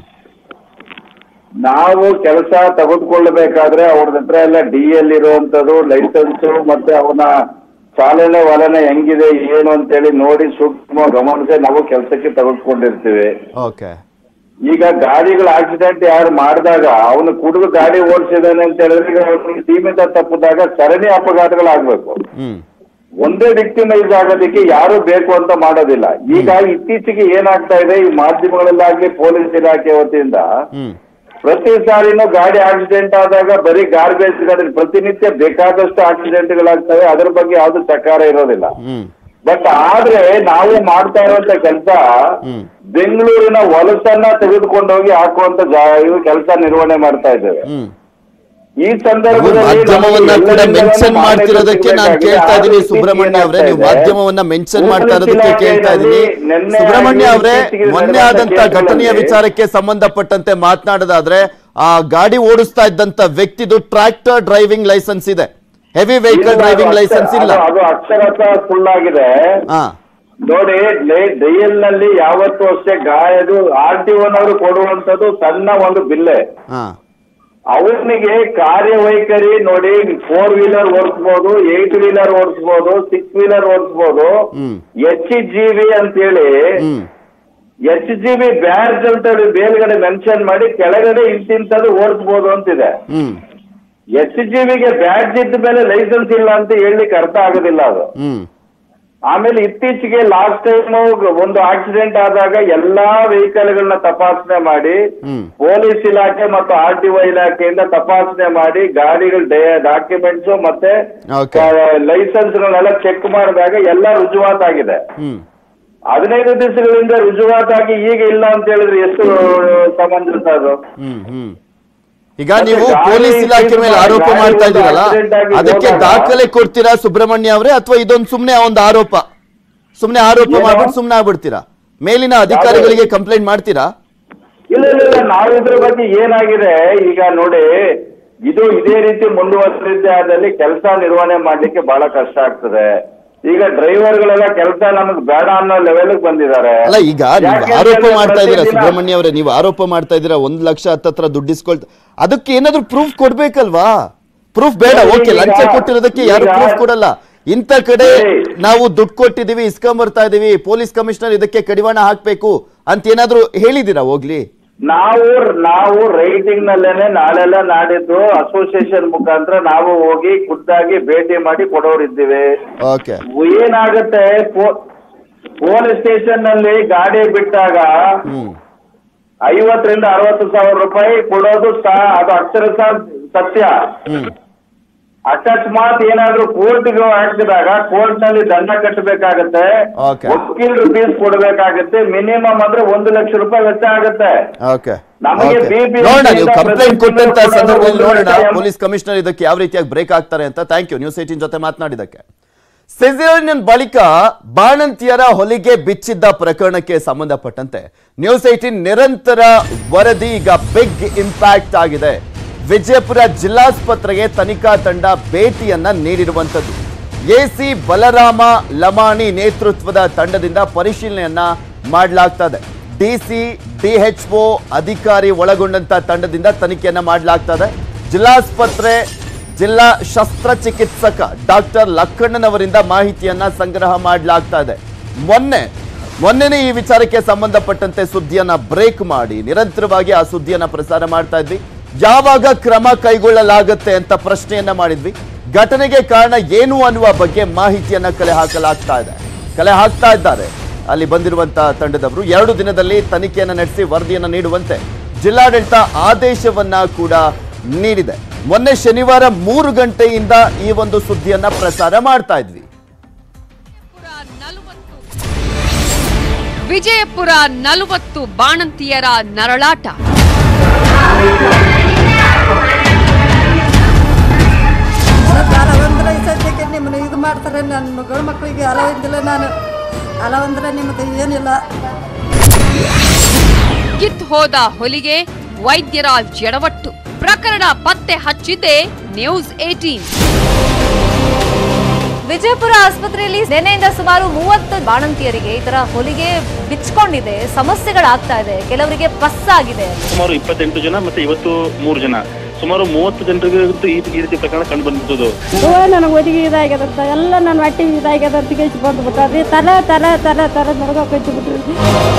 ನಾವು ಕೆಲಸ ತೆಗೆದುಕೊಳ್ಳಬೇಕಾದ್ರೆ ಅವ್ರ ಹತ್ರ ಎಲ್ಲ ಡಿ ಎಲ್ ಇರುವಂತದ್ದು, ಲೈಸೆನ್ಸ್, ಮತ್ತೆ ಅವನ ಚಾಲನೆ ವಾಲನೆ ಹೆಂಗಿದೆ ಏನು ಅಂತೇಳಿ ನೋಡಿ ಸೂಕ್ಷ್ಮ ಗಮನಿಸಿ ನಾವು ಕೆಲಸಕ್ಕೆ ತೆಗೆದುಕೊಂಡಿರ್ತೀವಿ. ಓಕೆ. ಈಗ ಗಾಡಿಗಳ ಆಕ್ಸಿಡೆಂಟ್ ಯಾರು ಮಾಡಿದಾಗ ಅವನು ಕುಡಿದು ಗಾಡಿ ಓಡಿಸಿದಾನೆ ಅಂತ ಹೇಳಿದ್ರೆ ಸೀಮಿತ ತಪ್ಪಿದಾಗ ಸರಣಿ ಅಪಘಾತಗಳಾಗ್ಬೇಕು. ಒಂದೇ ವಿಕ್ಟಿಮೈಸ್ ಆಗೋದಕ್ಕೆ ಯಾರು ಬೇಕು ಅಂತ ಮಾಡೋದಿಲ್ಲ. ಈಗ ಇತ್ತೀಚೆಗೆ ಏನಾಗ್ತಾ ಇದೆ, ಈ ಮಾಧ್ಯಮಗಳಲ್ಲಾಗ್ಲಿ ಪೊಲೀಸ್ ಇಲಾಖೆ ವತಿಯಿಂದ ಪ್ರತಿ ಸಾರಿನೂ ಗಾಡಿ ಆಕ್ಸಿಡೆಂಟ್ ಆದಾಗ ಬರೀ ಗಾರ್ಬೇಜ್ ಗಾಡಿ ಪ್ರತಿನಿತ್ಯ ಬೇಕಾದಷ್ಟು ಆಕ್ಸಿಡೆಂಟ್ಗಳಾಗ್ತವೆ, ಅದ್ರ ಬಗ್ಗೆ ಯಾವ್ದು ಚಕಾರ ಇರೋದಿಲ್ಲ. ಬಟ್ ಆದ್ರೆ ನಾವು ಮಾಡ್ತಾ ಇರುವಂತ ಕೆಲಸ ಬೆಂಗಳೂರಿನ ಹೊಲಸನ್ನ ತೆಗೆದುಕೊಂಡೋಗಿ ಹಾಕುವಂತ ಇವು ಕೆಲಸ ನಿರ್ವಹಣೆ ಮಾಡ್ತಾ ಇದ್ದೇವೆ. ಈ ಮಾಧ್ಯಮವನ್ನ ಕೂಡ ಮೆನ್ಷನ್ ಮಾಡ್ತಿರೋದಕ್ಕೆ ನಾನು ಕೇಳ್ತಾ ಇದೀನಿ ಸುಬ್ರಹ್ಮಣ್ಯ ಅವರೇ, ನೀವು ಮಾಧ್ಯಮವನ್ನ ಮೆನ್ಷನ್ ಮಾಡ್ತಾ ಇರೋದಕ್ಕೆ ಕೇಳ್ತಾ ಇದೀನಿ. ಸುಬ್ರಹ್ಮಣ್ಯ ಅವರೇ, ಮೊನ್ನೆ ಆದಂತ ಘಟನೆಯ ವಿಚಾರಕ್ಕೆ ಸಂಬಂಧಪಟ್ಟಂತೆ ಮಾತನಾಡೋದಾದ್ರೆ, ಆ ಗಾಡಿ ಓಡಿಸ್ತಾ ಇದ್ದಂತ ವ್ಯಕ್ತಿದು ಟ್ರ್ಯಾಕ್ಟರ್ ಡ್ರೈವಿಂಗ್ ಲೈಸೆನ್ಸ್ ಇದೆ, ಹೆವಿ ವೆಹಿಕಲ್ ಡ್ರೈವಿಂಗ್ ಲೈಸೆನ್ಸ್ ಇಲ್ಲ. ಅದು ಅಕ್ಷರಶಃ ಸುಳ್ಳಾಗಿದೆ. ನೋಡಿ, ಡಿಎಲ್ ನಲ್ಲಿ ಯಾವತ್ತೂ ಅಷ್ಟೇ ಗಾಯದು ಆರ್ ಟಿ ಓನವರು ಕೊಡುವಂತದ್ದು ಸಣ್ಣ ಒಂದು ಬಿಲ್ಲೆ. ಅವನಿಗೆ ಕಾರ್ಯವೈಖರಿ ನೋಡಿ, ಫೋರ್ ವೀಲರ್ ಓಡಿಸ್ಬೋದು, ಏಟ್ ವೀಲರ್ ಓಡಿಸ್ಬೋದು, ಸಿಕ್ಸ್ ವೀಲರ್ ಓಡಿಸ್ಬೋದು. ಎಚ್ ಜಿ ವಿ ಅಂತೇಳಿ ಎಚ್ ಜಿ ವಿ ಬ್ಯಾಡ್ಜ್ ಅಂತ ಮೇಲ್ಗಡೆ ಮೆನ್ಷನ್ ಮಾಡಿ ಕೆಳಗಡೆ ಇಂತಿಂತದ್ದು ಓಡಿಸ್ಬೋದು ಅಂತಿದೆ. ಎಚ್ ಜಿ ವಿಗೆ ಬ್ಯಾಡ್ಜ್ ಇದ್ದ ಮೇಲೆ ಲೈಸೆನ್ಸ್ ಇಲ್ಲ ಅಂತ ಹೇಳಲಿಕ್ಕೆ ಅರ್ಥ ಆಗೋದಿಲ್ಲ ಅದು. ಆಮೇಲೆ ಇತ್ತೀಚೆಗೆ ಲಾಸ್ಟ್ ಟೈಮ್ ಒಂದು ಆಕ್ಸಿಡೆಂಟ್ ಆದಾಗ ಎಲ್ಲಾ ವೆಹಿಕಲ್ ಗಳನ್ನ ತಪಾಸಣೆ ಮಾಡಿ ಪೊಲೀಸ್ ಇಲಾಖೆ ಮತ್ತು ಆರ್ ಟಿ ಒ ಇಲಾಖೆಯಿಂದ ತಪಾಸಣೆ ಮಾಡಿ ಗಾಡಿಗಳ ಡಾಕ್ಯುಮೆಂಟ್ಸ್ ಮತ್ತೆ ಲೈಸೆನ್ಸ್ ಗಳನ್ನೆಲ್ಲ ಚೆಕ್ ಮಾಡಿದಾಗ ಎಲ್ಲ ರುಜುವಾತಾಗಿದೆ. ಹದಿನೈದು ದಿವಸಗಳಿಂದ ರುಜುವಾತಾಗಿ ಈಗ ಇಲ್ಲ ಅಂತ ಹೇಳಿದ್ರೆ ಎಷ್ಟು ಸಮಂಜಸ ಅದು? ಈಗ ನೀವು ಪೊಲೀಸ್ ಇಲಾಖೆ ಮೇಲೆ ಆರೋಪ ಮಾಡ್ತಾ ಇದ್ದೀರಲ್ಲ, ಅದಕ್ಕೆ ದಾಖಲೆ ಕೊಡ್ತೀರಾ ಸುಬ್ರಹ್ಮಣ್ಯ ಅವರೇ, ಅಥವಾ ಇದೊಂದು ಸುಮ್ನೆ ಒಂದು ಆರೋಪ, ಸುಮ್ನೆ ಆರೋಪ ಮಾಡ್ಬಿಟ್ಟು ಸುಮ್ನೆ ಆಗ್ಬಿಡ್ತೀರಾ? ಮೇಲಿನ ಅಧಿಕಾರಿಗಳಿಗೆ ಕಂಪ್ಲೇಂಟ್ ಮಾಡ್ತೀರಾ? ಇಲ್ಲ ಇಲ್ಲ, ನಾವು ಇದ್ರ ಬಗ್ಗೆ ಏನಾಗಿದೆ ಈಗ ನೋಡಿ, ಇದು ಇದೇ ರೀತಿ ಮುಂದುವರೆದಿದ್ದೆ ಆದಲ್ಲಿ ಕೆಲಸ ನಿರ್ವಹಣೆ ಮಾಡ್ಲಿಕ್ಕೆ ಬಹಳ ಕಷ್ಟ ಆಗ್ತದೆ. ಈಗ ಡ್ರೈವರ್ಗಳೆಲ್ಲ ಕೆಲಸ ನಮಗ್ ಬೇಡ ಅನ್ನೋ ಲೆವೆಲ್ ಬಂದಿದ್ದಾರೆ. ಅಲ್ಲ, ಈಗ ನೀವು ಆರೋಪ ಮಾಡ್ತಾ ಇದ್ದೀರಾ ಸುಬ್ರಹ್ಮಣ್ಯ ಅವರೇ, ನೀವು ಆರೋಪ ಮಾಡ್ತಾ ಇದ್ದೀರಾ ಒಂದ್ ಲಕ್ಷ ಹತ್ತತ್ರ ದುಡ್ಡು ಇಸ್ಕೊಳ್ತ, ಅದಕ್ಕೆ ಏನಾದ್ರು ಪ್ರೂಫ್ ಕೊಡ್ಬೇಕಲ್ವಾ? ಪ್ರೂಫ್ ಬೇಡ, ಓಕೆ, ಲಂಚ ಕೊಟ್ಟಿರೋದಕ್ಕೆ ಯಾರು ಪ್ರೂಫ್ ಕೊಡಲ್ಲ. ಇಂಥ ಕಡೆ ನಾವು ದುಡ್ಡು ಕೊಟ್ಟಿದೀವಿ, ಇಸ್ಕೊಂಬರ್ತಾ ಇದೀವಿ, ಪೊಲೀಸ್ ಕಮಿಷನರ್ ಇದಕ್ಕೆ ಕಡಿವಾಣ ಹಾಕ್ಬೇಕು ಅಂತ ಏನಾದ್ರು ಹೇಳಿದೀರಾ? ಹೋಗ್ಲಿ, ನಾವು ನಾವು ರೈಟಿಂಗ್ ನಲ್ಲೇನೆ ನಾಳೆಲ್ಲ ನಾಡಿದ್ದು ಅಸೋಸಿಯೇಷನ್ ಮುಖಾಂತರ ನಾವು ಹೋಗಿ ಖುದ್ದಾಗಿ ಭೇಟಿ ಮಾಡಿ ಕೊಡೋರಿದ್ದೀವಿ. ಏನಾಗುತ್ತೆ, ಪೊಲೀಸ್ ಸ್ಟೇಷನ್ ನಲ್ಲಿ ಗಾಡಿ ಬಿಟ್ಟಾಗ ಐವತ್ತರಿಂದ ಅರವತ್ತು ಸಾವಿರ ರೂಪಾಯಿ ಕೊಡೋದು ಅದು ಅಕ್ಷರಶಃ ಸತ್ಯ. ಅಕಸ್ಮಾತ್ ಏನಾದ್ರೂ ಕೋರ್ಟ್ಗೆ ಹಾಕಿದಾಗ ಕೋರ್ಟ್ ನಲ್ಲಿ ದಂಡ ಕಟ್ಟಬೇಕಾಗತ್ತೆ, ವಕೀಲ್ ಫೀಸ್ ಕೊಡ್ಬೇಕಾಗತ್ತೆ, ಮಿನಿಮಮ್ ಅಂದ್ರೆ ಒಂದು ಲಕ್ಷ ರೂಪಾಯಿ ವೆಚ್ಚ ಆಗುತ್ತೆ. ನಮಗೆ ಕಂಪ್ಲೇಂಟ್ ಕೊಟ್ಟಂತ ಸಂದರ್ಭದಲ್ಲಿ ನೋಡೋಣ ಪೊಲೀಸ್ ಕಮಿಷನರ್ ಇದಕ್ಕೆ ಯಾವ ರೀತಿಯಾಗಿ ಬ್ರೇಕ್ ಆಗ್ತಾರೆ ಅಂತ. ಥ್ಯಾಂಕ್ ಯು ನ್ಯೂಸ್ ಏಟೀನ್ ಜೊತೆ ಮಾತನಾಡಿದಕ್ಕೆ. ಸಿಜೇರಿಯನ್ ಬಳಿಕ ಬಾಣಂತಿಯರ ಹೊಲಿಗೆ ಬಿಚ್ಚಿದ್ದ ಪ್ರಕರಣಕ್ಕೆ ಸಂಬಂಧಪಟ್ಟಂತೆ ನ್ಯೂಸ್ ಏಟೀನ್ ನಿರಂತರ ವರದಿ ಈಗ ಬಿಗ್ ಇಂಪ್ಯಾಕ್ಟ್ ಆಗಿದೆ. ವಿಜಯಪುರ ಜಿಲ್ಲಾಸ್ಪತ್ರೆಗೆ ತನಿಖಾ ತಂಡ ಭೇಟಿಯನ್ನ ನೀಡಿರುವಂತದ್ದು. ಎಸಿ ಬಲರಾಮ ಲಮಾಣಿ ನೇತೃತ್ವದ ತಂಡದಿಂದ ಪರಿಶೀಲನೆಯನ್ನ ಮಾಡಲಾಗ್ತದೆ. ಡಿಸಿ ಡಿಎಚ್ಒ ಅಧಿಕಾರಿ ಒಳಗೊಂಡಂತ ತಂಡದಿಂದ ತನಿಖೆಯನ್ನ ಮಾಡಲಾಗ್ತದೆ. ಜಿಲ್ಲಾಸ್ಪತ್ರೆ ಜಿಲ್ಲಾ ಶಸ್ತ್ರಚಿಕಿತ್ಸಕ ಡಾಕ್ಟರ್ ಲಕ್ಕಣ್ಣನವರಿಂದ ಮಾಹಿತಿಯನ್ನ ಸಂಗ್ರಹ ಮಾಡಲಾಗ್ತಾ ಇದೆ. ಮೊನ್ನೆ ಮೊನ್ನೆನೇ ಈ ವಿಚಾರಕ್ಕೆ ಸಂಬಂಧಪಟ್ಟಂತೆ ಸುದ್ದಿಯನ್ನ ಬ್ರೇಕ್ ಮಾಡಿ ನಿರಂತರವಾಗಿ ಆ ಸುದ್ದಿಯನ್ನ ಪ್ರಸಾರ ಮಾಡ್ತಾ ಇದ್ವಿ. ಯಾವಾಗ ಕ್ರಮ ಕೈಗೊಳ್ಳಲಾಗುತ್ತೆ ಅಂತ ಪ್ರಶ್ನೆಯನ್ನ ಮಾಡಿದ್ವಿ. ಘಟನೆಗೆ ಕಾರಣ ಏನು ಅನ್ನುವ ಬಗ್ಗೆ ಮಾಹಿತಿಯನ್ನ ಕಲೆ ಹಾಕಲಾಗ್ತಾ ಇದೆ ಕಲೆ ಹಾಕ್ತಾ ಇದ್ದಾರೆ ಅಲ್ಲಿ ಬಂದಿರುವಂತಹ ತಂಡದವರು. ಎರಡು ದಿನದಲ್ಲಿ ತನಿಖೆಯನ್ನ ನಡೆಸಿ ವರದಿಯನ್ನ ನೀಡುವಂತೆ ಜಿಲ್ಲಾಡಳಿತ ಆದೇಶವನ್ನ ಕೂಡ ನೀಡಿದೆ. ಮೊನ್ನೆ ಶನಿವಾರ ಮೂರು ಗಂಟೆಯಿಂದ ಈ ಒಂದು ಸುದ್ದಿಯನ್ನ ಪ್ರಸಾರ ಮಾಡ್ತಾ ಇದ್ವಿ. ವಿಜಯಪುರ ನಲವತ್ತು ಬಾಣಂತಿಯರ ನರಳಾಟ. ಅಲವಂದ್ರೆ ಸದ್ಯಕ್ಕೆ ನಿಮ್ಮನ್ನು ಇದು ಮಾಡ್ತಾರೆ. ನನ್ನ ಮಗಳ ಮಕ್ಕಳಿಗೆ ಅಲವಂದಿಲ್ಲ, ನಾನು ಅಲವಂದ್ರೆ ನಿಮ್ಮದು ಏನಿಲ್ಲ. ಕಿತ್ತು ಹೋದ ಹೊಲಿಗೆ ವೈದ್ಯರ ಎಡವಟ್ಟು ಪ್ರಕರಣ ಪತ್ತೆ ಹಚ್ಚಿದ್ದೆ ನ್ಯೂಸ್ ಏಟೀನ್. ವಿಜಯಪುರ ಆಸ್ಪತ್ರೆಯಲ್ಲಿ ನಿನ್ನೆಯಿಂದ ಸುಮಾರು ಮೂವತ್ತು ಬಾಣಂತಿಯರಿಗೆ ಈ ತರ ಹೊಲಿಗೆ ಬಿಚ್ಕೊಂಡಿದೆ, ಸಮಸ್ಯೆಗಳಾಗ್ತಾ ಇದೆ, ಕೆಲವರಿಗೆ ಪಸ್ ಆಗಿದೆ. ಸುಮಾರು ಇಪ್ಪತ್ತೆಂಟು ಜನ ಮತ್ತೆ ಇವತ್ತು ಮೂರು ಜನ ಸುಮಾರು ಮೂವತ್ತು ಜನರಿಗೆ ಈ ರೀತಿ ಪ್ರಕರಣ ಕಂಡು ಬಂದಿದ್ದು. ನನಗೆ ಒದಿಗೆ ಇದಾಗ್ಯದಂತ ಎಲ್ಲ ನನ್ನ ಹೊಟ್ಟೆಗೆ ಇದಾಗ್ಯದ ಅಂತ ಬಂದು ಬಿಟ್ಟಾರ್ರಿ. ತಲೆ ತಲೆ ತಲೆ ತಲೆ ನಡ್ಗ ಕಚ್ಚಿ ಬಿಟ್ರಿ.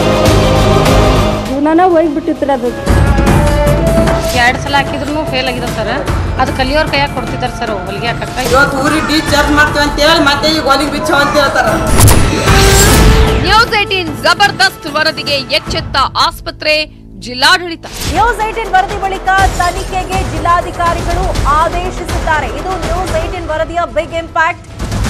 ಜೀವನ ಹೋಗ್ಬಿಟ್ಟಿತ್ತು. ಅದು ಎರಡು ಸಲ ಹಾಕಿದ್ರು ಫೇಲ್ ಆಗಿದಾರೆ ಸರ್. ಅದು ಕಲಿಯೋರ್ ಕೈಯಾಗ ಕೊಡ್ತಿದ್ದಾರೆ ಸರ್ ಹೊಲಿಗೆ ಹಾಕಕ್ಕ. ಇವತ್ತು ಊರಿಗೆ ಡಿಸ್ಚಾರ್ಜ್ ಮಾಡ್ತೀವಿ ಅಂತ ಹೇಳಿ ಮತ್ತೆ ಈಗ ಹೊಲಿಗೆ ಬಿಚ್ಚ ಅಂತ ಹೇಳ್ತಾರ. ನ್ಯೂಸ್ ಏಟೀನ್ ಜಬರ್ದಸ್ತ್ ವರದಿಗೆ ಎಚ್ಚೆತ್ತ ಆಸ್ಪತ್ರೆ ಜಿಲ್ಲಾಡಳಿತ. ನ್ಯೂಸ್ ಏಟೀನ್ ವರದಿ ಬಳಿಕ ತನಿಖೆಗೆ ಜಿಲ್ಲಾಧಿಕಾರಿಗಳು ಆದೇಶಿಸಿದ್ದಾರೆ. ಇದು ನ್ಯೂಸ್ ಏಟೀನ್ ವರದಿಯ ಬಿಗ್ ಇಂಪ್ಯಾಕ್ಟ್.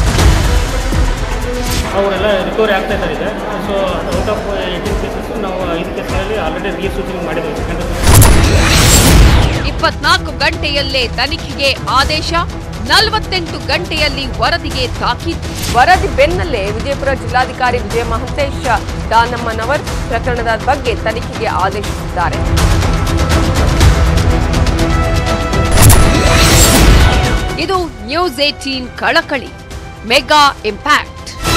ಅವರೆಲ್ಲ ರಿಕವರಿ ಆಗ್ತಾ ಇದ್ದಾರೆ ಈಗ. So out of eighteen cases ನಾವು ಐದು ಕೇಸ್ಗಳಲ್ಲಿ ಆಲ್ರೆಡಿ ರಿಸೂಚನೆ ಮಾಡಿದ್ದೇವೆ. ಇಪ್ಪತ್ನಾಲ್ಕು ಗಂಟೆಯಲ್ಲೇ ತನಿಖೆಗೆ ಆದೇಶ, ನಲವತ್ತೆಂಟು ಗಂಟೆಯಲ್ಲಿ ವರದಿಗೆ ತಾಕೀತು. ವರದಿ ಬೆನ್ನಲ್ಲೇ ವಿಜಯಪುರ ಜಿಲ್ಲಾಧಿಕಾರಿ ವಿಜಯ ಮಹಂತೇಶ್ ದಾನಮ್ಮನವರ್ ಪ್ರಕರಣದ ಬಗ್ಗೆ ತನಿಖೆಗೆ ಆದೇಶಿಸಿದ್ದಾರೆ. ಇದು ನ್ಯೂಸ್ ಏಟೀನ್ ಕಳಕಳಿ ಮೆಗಾ ಇಂಪ್ಯಾಕ್ಟ್.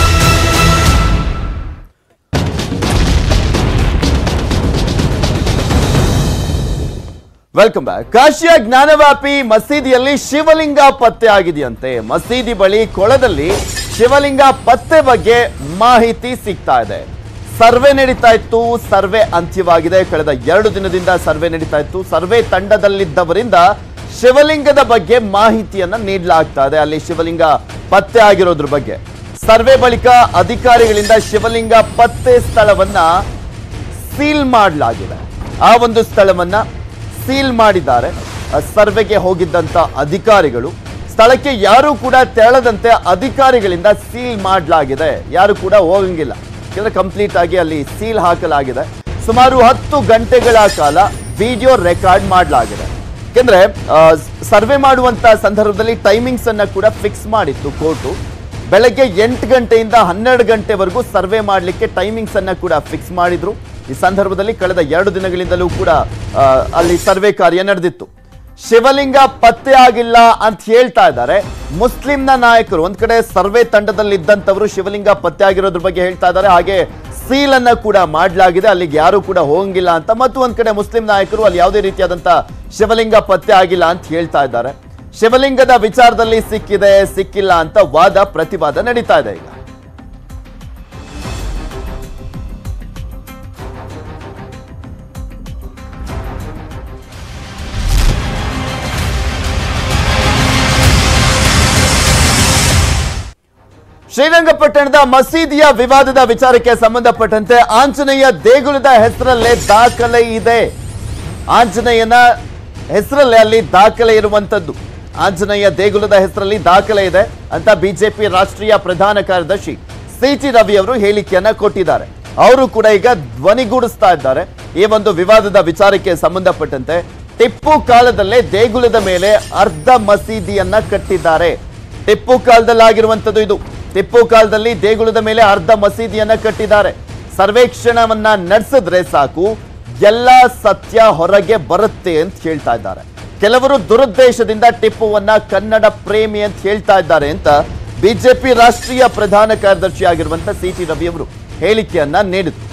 Welcome back. ಕಾಶಿಯ ಜ್ಞಾನವ್ಯಾಪಿ ಮಸೀದಿಯಲ್ಲಿ ಶಿವಲಿಂಗ ಪತ್ತೆ ಆಗಿದೆಯಂತೆ. ಮಸೀದಿ ಬಳಿ ಕೊಳದಲ್ಲಿ ಶಿವಲಿಂಗ ಪತ್ತೆ ಬಗ್ಗೆ ಮಾಹಿತಿ ಸಿಗ್ತಾ ಇದೆ. ಸರ್ವೆ ನಡೀತಾ ಇತ್ತು, ಸರ್ವೆ ಅಂತ್ಯವಾಗಿದೆ. ಕಳೆದ ಎರಡು ದಿನದಿಂದ ಸರ್ವೆ ನಡೀತಾ ಇತ್ತು. ಸರ್ವೆ ತಂಡದಲ್ಲಿದ್ದವರಿಂದ ಶಿವಲಿಂಗದ ಬಗ್ಗೆ ಮಾಹಿತಿಯನ್ನ ನೀಡಲಾಗ್ತಾ ಇದೆ. ಅಲ್ಲಿ ಶಿವಲಿಂಗ ಪತ್ತೆ ಆಗಿರೋದ್ರ ಬಗ್ಗೆ ಸರ್ವೆ ಬಳಿಕ ಅಧಿಕಾರಿಗಳಿಂದ ಶಿವಲಿಂಗ ಪತ್ತೆ ಸ್ಥಳವನ್ನ ಸೀಲ್ ಮಾಡಲಾಗಿದೆ. ಆ ಒಂದು ಸ್ಥಳವನ್ನ ಸೀಲ್ ಮಾಡಿದ್ದಾರೆ. ಸರ್ವೆಗೆ ಹೋಗಿದ್ದಂತ ಅಧಿಕಾರಿಗಳು ಸ್ಥಳಕ್ಕೆ ಯಾರು ಕೂಡ ತೆರಳದಂತೆ ಅಧಿಕಾರಿಗಳಿಂದ ಸೀಲ್ ಮಾಡಲಾಗಿದೆ. ಯಾರು ಕೂಡ ಹೋಗಂಗಿಲ್ಲ, ಯಾಕಂದ್ರೆ ಕಂಪ್ಲೀಟ್ ಆಗಿ ಅಲ್ಲಿ ಸೀಲ್ ಹಾಕಲಾಗಿದೆ. ಸುಮಾರು ಹತ್ತು ಗಂಟೆಗಳ ಕಾಲ ವಿಡಿಯೋ ರೆಕಾರ್ಡ್ ಮಾಡಲಾಗಿದೆ. ಯಾಕಂದ್ರೆ ಸರ್ವೆ ಮಾಡುವಂತ ಸಂದರ್ಭದಲ್ಲಿ ಟೈಮಿಂಗ್ಸ್ ಅನ್ನ ಕೂಡ ಫಿಕ್ಸ್ ಮಾಡಿತ್ತು ಕೋರ್ಟು. ಬೆಳಗ್ಗೆ ಎಂಟು ಗಂಟೆಯಿಂದ ಹನ್ನೆರಡು ಗಂಟೆವರೆಗೂ ಸರ್ವೆ ಮಾಡಲಿಕ್ಕೆ ಟೈಮಿಂಗ್ಸ್ ಅನ್ನ ಕೂಡ ಫಿಕ್ಸ್ ಮಾಡಿದ್ರು. ಈ ಸಂದರ್ಭದಲ್ಲಿ ಕಳೆದ ಎರಡು ದಿನಗಳಿಂದಲೂ ಕೂಡ ಅಲ್ಲಿ ಸರ್ವೆ ಕಾರ್ಯ ನಡೆದಿತ್ತು. ಶಿವಲಿಂಗ ಪತ್ತೆ ಆಗಿಲ್ಲ ಅಂತ ಹೇಳ್ತಾ ಇದ್ದಾರೆ ಮುಸ್ಲಿಂನ ನಾಯಕರು. ಒಂದ್ ಕಡೆ ಸರ್ವೆ ತಂಡದಲ್ಲಿ ಇದ್ದಂತವರು ಶಿವಲಿಂಗ ಪತ್ತೆ ಆಗಿರೋದ್ರ ಬಗ್ಗೆ ಹೇಳ್ತಾ ಇದ್ದಾರೆ. ಹಾಗೆ ಸೀಲ್ ಅನ್ನ ಕೂಡ ಮಾಡಲಾಗಿದೆ, ಅಲ್ಲಿಗೆ ಯಾರು ಕೂಡ ಹೋಗಂಗಿಲ್ಲ ಅಂತ. ಮತ್ತು ಒಂದ್ ಕಡೆ ಮುಸ್ಲಿಂ ನಾಯಕರು ಅಲ್ಲಿ ಯಾವುದೇ ರೀತಿಯಾದಂತ ಶಿವಲಿಂಗ ಪತ್ತೆ ಆಗಿಲ್ಲ ಅಂತ ಹೇಳ್ತಾ ಇದ್ದಾರೆ. ಶಿವಲಿಂಗದ ವಿಚಾರದಲ್ಲಿ ಸಿಕ್ಕಿದೆ ಸಿಕ್ಕಿಲ್ಲ ಅಂತ ವಾದ ಪ್ರತಿವಾದ ನಡೀತಾ ಇದೆ ಈಗ. ಶ್ರೀರಂಗಪಟ್ಟಣದ ಮಸೀದಿಯ ವಿವಾದದ ವಿಚಾರಕ್ಕೆ ಸಂಬಂಧಪಟ್ಟಂತೆ ಆಂಜನೇಯ ದೇಗುಲದ ಹೆಸರಲ್ಲೇ ದಾಖಲೆ ಇದೆ. ಆಂಜನೇಯನ ಹೆಸರಲ್ಲೇ ಅಲ್ಲಿ ದಾಖಲೆ ಇರುವಂತದ್ದು. ಆಂಜನೇಯ ದೇಗುಲದ ಹೆಸರಲ್ಲಿ ದಾಖಲೆ ಇದೆ ಅಂತ ಬಿಜೆಪಿ ರಾಷ್ಟ್ರೀಯ ಪ್ರಧಾನ ಕಾರ್ಯದರ್ಶಿ ಸಿಟಿ ರವಿ ಅವರು ಹೇಳಿಕೆಯನ್ನ ಕೊಟ್ಟಿದ್ದಾರೆ. ಅವರು ಕೂಡ ಈಗ ಧ್ವನಿಗೂಡಿಸ್ತಾ ಇದ್ದಾರೆ. ಈ ಒಂದು ವಿವಾದದ ವಿಚಾರಕ್ಕೆ ಸಂಬಂಧಪಟ್ಟಂತೆ ಟಿಪ್ಪು ಕಾಲದಲ್ಲೇ ದೇಗುಲದ ಮೇಲೆ ಅರ್ಧ ಮಸೀದಿಯನ್ನ ಕಟ್ಟಿದ್ದಾರೆ. ಟಿಪ್ಪು ಕಾಲದಲ್ಲಾಗಿರುವಂತದ್ದು ಇದು. ಟಿಪ್ಪು ಕಾಲದಲ್ಲಿ ದೇಗುಲದ ಮೇಲೆ ಅರ್ಧ ಮಸೀದಿಯನ್ನ ಕಟ್ಟಿದ್ದಾರೆ. ಸರ್ವೇಕ್ಷಣವನ್ನ ನಡೆಸಿದ್ರೆ ಸಾಕು ಎಲ್ಲ ಸತ್ಯ ಹೊರಗೆ ಬರುತ್ತೆ ಅಂತ ಹೇಳ್ತಾ ಇದ್ದಾರೆ. ಕೆಲವರು ದುರುದ್ದೇಶದಿಂದ ಟಿಪ್ಪುವನ್ನ ಕನ್ನಡ ಪ್ರೇಮಿ ಅಂತ ಹೇಳ್ತಾ ಇದ್ದಾರೆ ಅಂತ ಬಿಜೆಪಿ ರಾಷ್ಟ್ರೀಯ ಪ್ರಧಾನ ಕಾರ್ಯದರ್ಶಿ ಆಗಿರುವಂತಹ ಸಿಟಿ ರವಿ ಅವರು ಹೇಳಿಕೆಯನ್ನ ನೀಡಿದರು.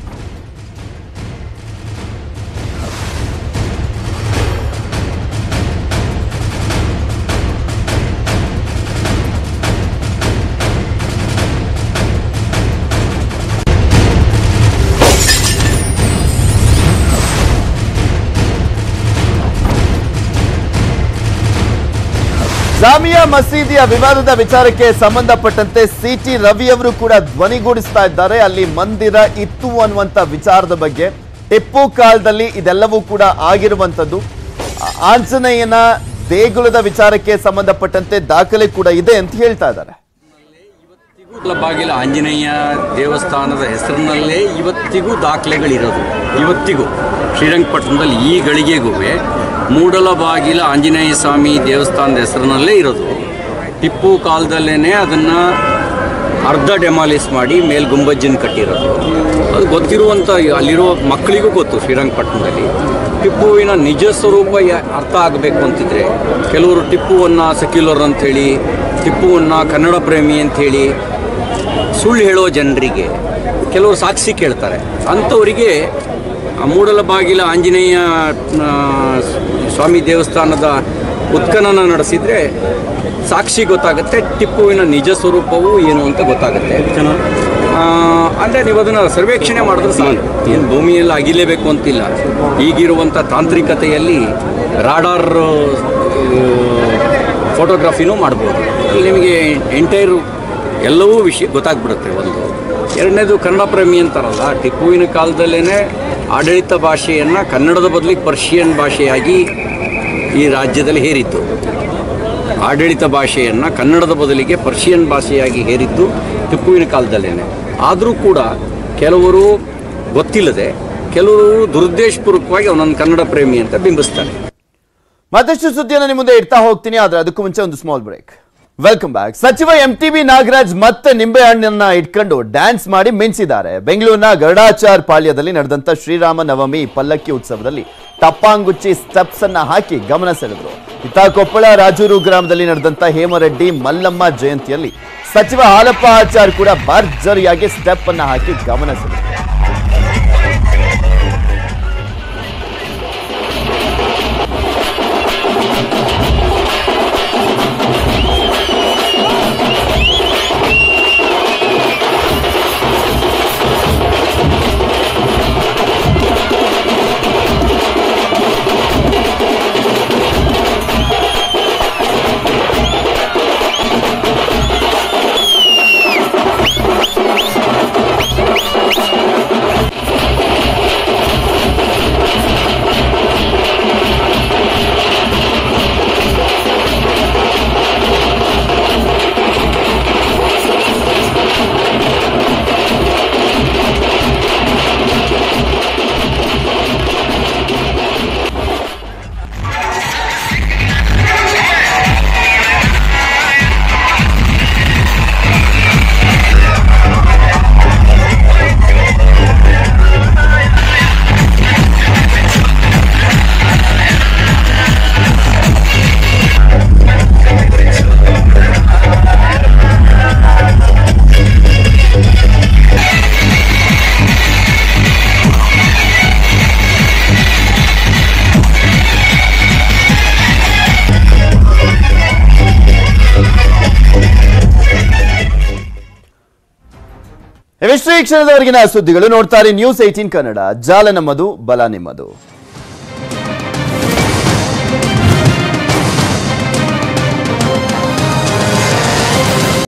ಜಾಮಿಯಾ ಮಸೀದಿಯ ವಿವಾದದ ವಿಚಾರಕ್ಕೆ ಸಂಬಂಧಪಟ್ಟಂತೆ ಸಿಟಿ ರವಿ ಅವರು ಕೂಡ ಧ್ವನಿಗೂಡಿಸ್ತಾ ಇದ್ದಾರೆ. ಅಲ್ಲಿ ಮಂದಿರ ಇತ್ತು ಅನ್ನುವಂತ ವಿಚಾರದ ಬಗ್ಗೆ, ಟಿಪ್ಪು ಕಾಲದಲ್ಲಿ ಇದೆಲ್ಲವೂ ಕೂಡ ಆಗಿರುವಂತದ್ದು, ಆಂಜನೇಯನ ದೇಗುಲದ ವಿಚಾರಕ್ಕೆ ಸಂಬಂಧಪಟ್ಟಂತೆ ದಾಖಲೆ ಕೂಡ ಇದೆ ಅಂತ ಹೇಳ್ತಾ ಇದ್ದಾರೆ. ಬಾಗಿಲ ಆಂಜನೇಯ ದೇವಸ್ಥಾನದ ಹೆಸರಿನಲ್ಲೇ ಇವತ್ತಿಗೂ ದಾಖಲೆಗಳಿರೋದು. ಇವತ್ತಿಗೂ ಶ್ರೀರಂಗಪಟ್ಟಣದಲ್ಲಿ ಈ ಗಳಿಗೆಗೂ ಮೂಡಲಬಾಗಿಲ ಆಂಜನೇಯ ಸ್ವಾಮಿ ದೇವಸ್ಥಾನದ ಹೆಸರಿನಲ್ಲೇ ಇರೋದು. ಟಿಪ್ಪು ಕಾಲದಲ್ಲೇ ಅದನ್ನು ಅರ್ಧ ಡೆಮಾಲಿಸ್ ಮಾಡಿ ಮೇಲ್ ಗುಂಬಜ್ಜನ್ನು ಕಟ್ಟಿರೋದು. ಅದು ಗೊತ್ತಿರುವಂಥ ಅಲ್ಲಿರೋ ಮಕ್ಕಳಿಗೂ ಗೊತ್ತು. ಶ್ರೀರಂಗಪಟ್ಟಣದಲ್ಲಿ ಟಿಪ್ಪುವಿನ ನಿಜ ಸ್ವರೂಪ ಅರ್ಥ ಆಗಬೇಕು ಅಂತಿದ್ರೆ ಕೆಲವರು ಟಿಪ್ಪುವನ್ನು ಸೆಕ್ಯುಲರ್ ಅಂಥೇಳಿ, ಟಿಪ್ಪುವನ್ನು ಕನ್ನಡ ಪ್ರೇಮಿ ಅಂಥೇಳಿ ಸುಳ್ಳು ಹೇಳೋ ಜನರಿಗೆ ಕೆಲವರು ಸಾಕ್ಷಿ ಕೇಳ್ತಾರೆ. ಅಂಥವರಿಗೆ ಮೂಡಲಬಾಗಿಲ ಆಂಜನೇಯ ಸ್ವಾಮಿ ದೇವಸ್ಥಾನದ ಉತ್ಖನನ ನಡೆಸಿದರೆ ಸಾಕ್ಷಿ ಗೊತ್ತಾಗುತ್ತೆ, ಟಿಪ್ಪುವಿನ ನಿಜ ಸ್ವರೂಪವು ಏನು ಅಂತ ಗೊತ್ತಾಗುತ್ತೆ. ಅಂದರೆ ನೀವು ಅದನ್ನು ಸರ್ವೇಕ್ಷಣೆ ಮಾಡಿದ್ರೆ ಸಾಕು. ಏನು ಭೂಮಿಯಲ್ಲಿ ಅಗಿಲೇಬೇಕು ಅಂತಿಲ್ಲ. ಈಗಿರುವಂಥ ತಾಂತ್ರಿಕತೆಯಲ್ಲಿ ರಾಡಾರ್ ಫೋಟೋಗ್ರಫಿನೂ ಮಾಡ್ಬೋದು. ಅಲ್ಲಿ ನಿಮಗೆ ಎಂಟೈರ್ ಎಲ್ಲವೂ ವಿಷಯ ಗೊತ್ತಾಗ್ಬಿಡುತ್ತೆ. ಒಂದು ಎರಡನೇದು ಕನ್ನಡ ಪ್ರೇಮಿ ಅಂತಾರಲ್ಲ, ಟಿಪ್ಪುವಿನ ಕಾಲದಲ್ಲೇ ಆಡಳಿತ ಭಾಷೆಯನ್ನು ಕನ್ನಡದ ಬದಲಿಗೆ ಪರ್ಷಿಯನ್ ಭಾಷೆಯಾಗಿ ಈ ರಾಜ್ಯದಲ್ಲಿ ಹೇರಿತ್ತು. ಆಡಳಿತ ಭಾಷೆಯನ್ನು ಕನ್ನಡದ ಬದಲಿಗೆ ಪರ್ಷಿಯನ್ ಭಾಷೆಯಾಗಿ ಹೇರಿದ್ದು ಟಿಪ್ಪುವಿನ ಕಾಲದಲ್ಲೇ. ಆದರೂ ಕೂಡ ಕೆಲವರು ಗೊತ್ತಿಲ್ಲದೆ, ಕೆಲವರು ದುರುದ್ದೇಶಪೂರ್ವಕವಾಗಿ ಅವನನ್ನು ಕನ್ನಡ ಪ್ರೇಮಿ ಅಂತ ಬಿಂಬಿಸ್ತಾರೆ. ಮತ್ತಷ್ಟು ಸುದ್ದಿಯನ್ನು ನಿಮ್ಮ ಮುಂದೆ ಇಡ್ತಾ ಹೋಗ್ತೀನಿ, ಆದರೆ ಅದಕ್ಕೂ ಮುಂಚೆ ಒಂದು ಸ್ಮಾಲ್ ಬ್ರೇಕ್. Welcome back. ಸಚಿವ ಎಂ ಟಿ ಬಿ ನಾಗರಾಜ್ ಮತ್ತೆ ನಿಂಬೆ ಹಣ್ಣನ್ನ ಇಟ್ಕೊಂಡು ಡ್ಯಾನ್ಸ್ ಮಾಡಿ ಮಿಂಚಿದ್ದಾರೆ. ಬೆಂಗಳೂರಿನ ಗರುಡಾಚಾರ್ ಪಾಳ್ಯದಲ್ಲಿ ನಡೆದಂತ ಶ್ರೀರಾಮ ನವಮಿ ಪಲ್ಲಕ್ಕಿ ಉತ್ಸವದಲ್ಲಿ ಟಪ್ಪಾಂಗುಚ್ಚಿ ಸ್ಟೆಪ್ಸ್ ಅನ್ನ ಹಾಕಿ ಗಮನ ಸೆಳೆದರು. ಇತ್ತ ಕೊಪ್ಪಳ ರಾಜೂರು ಗ್ರಾಮದಲ್ಲಿ ನಡೆದಂತ ಹೇಮರೆಡ್ಡಿ ಮಲ್ಲಮ್ಮ ಜಯಂತಿಯಲ್ಲಿ ಸಚಿವ ಹಾಲಪ್ಪ ಆಚಾರ್ ಕೂಡ ಭರ್ಜರಿಯಾಗಿ ಸ್ಟೆಪ್ ಅನ್ನ ಹಾಕಿ ಗಮನ ಸೆಳೆದರು. ಇವಿಷ್ಟು ಈ ಕ್ಷಣದವರೆಗಿನ ಸುದ್ದಿಗಳು. ನೋಡ್ತಾರೆ ನ್ಯೂಸ್ ಏಟೀನ್ ಕನ್ನಡ. ಜಾಲ ನಮ್ಮದು, ಬಲ ನಿಮ್ಮದು.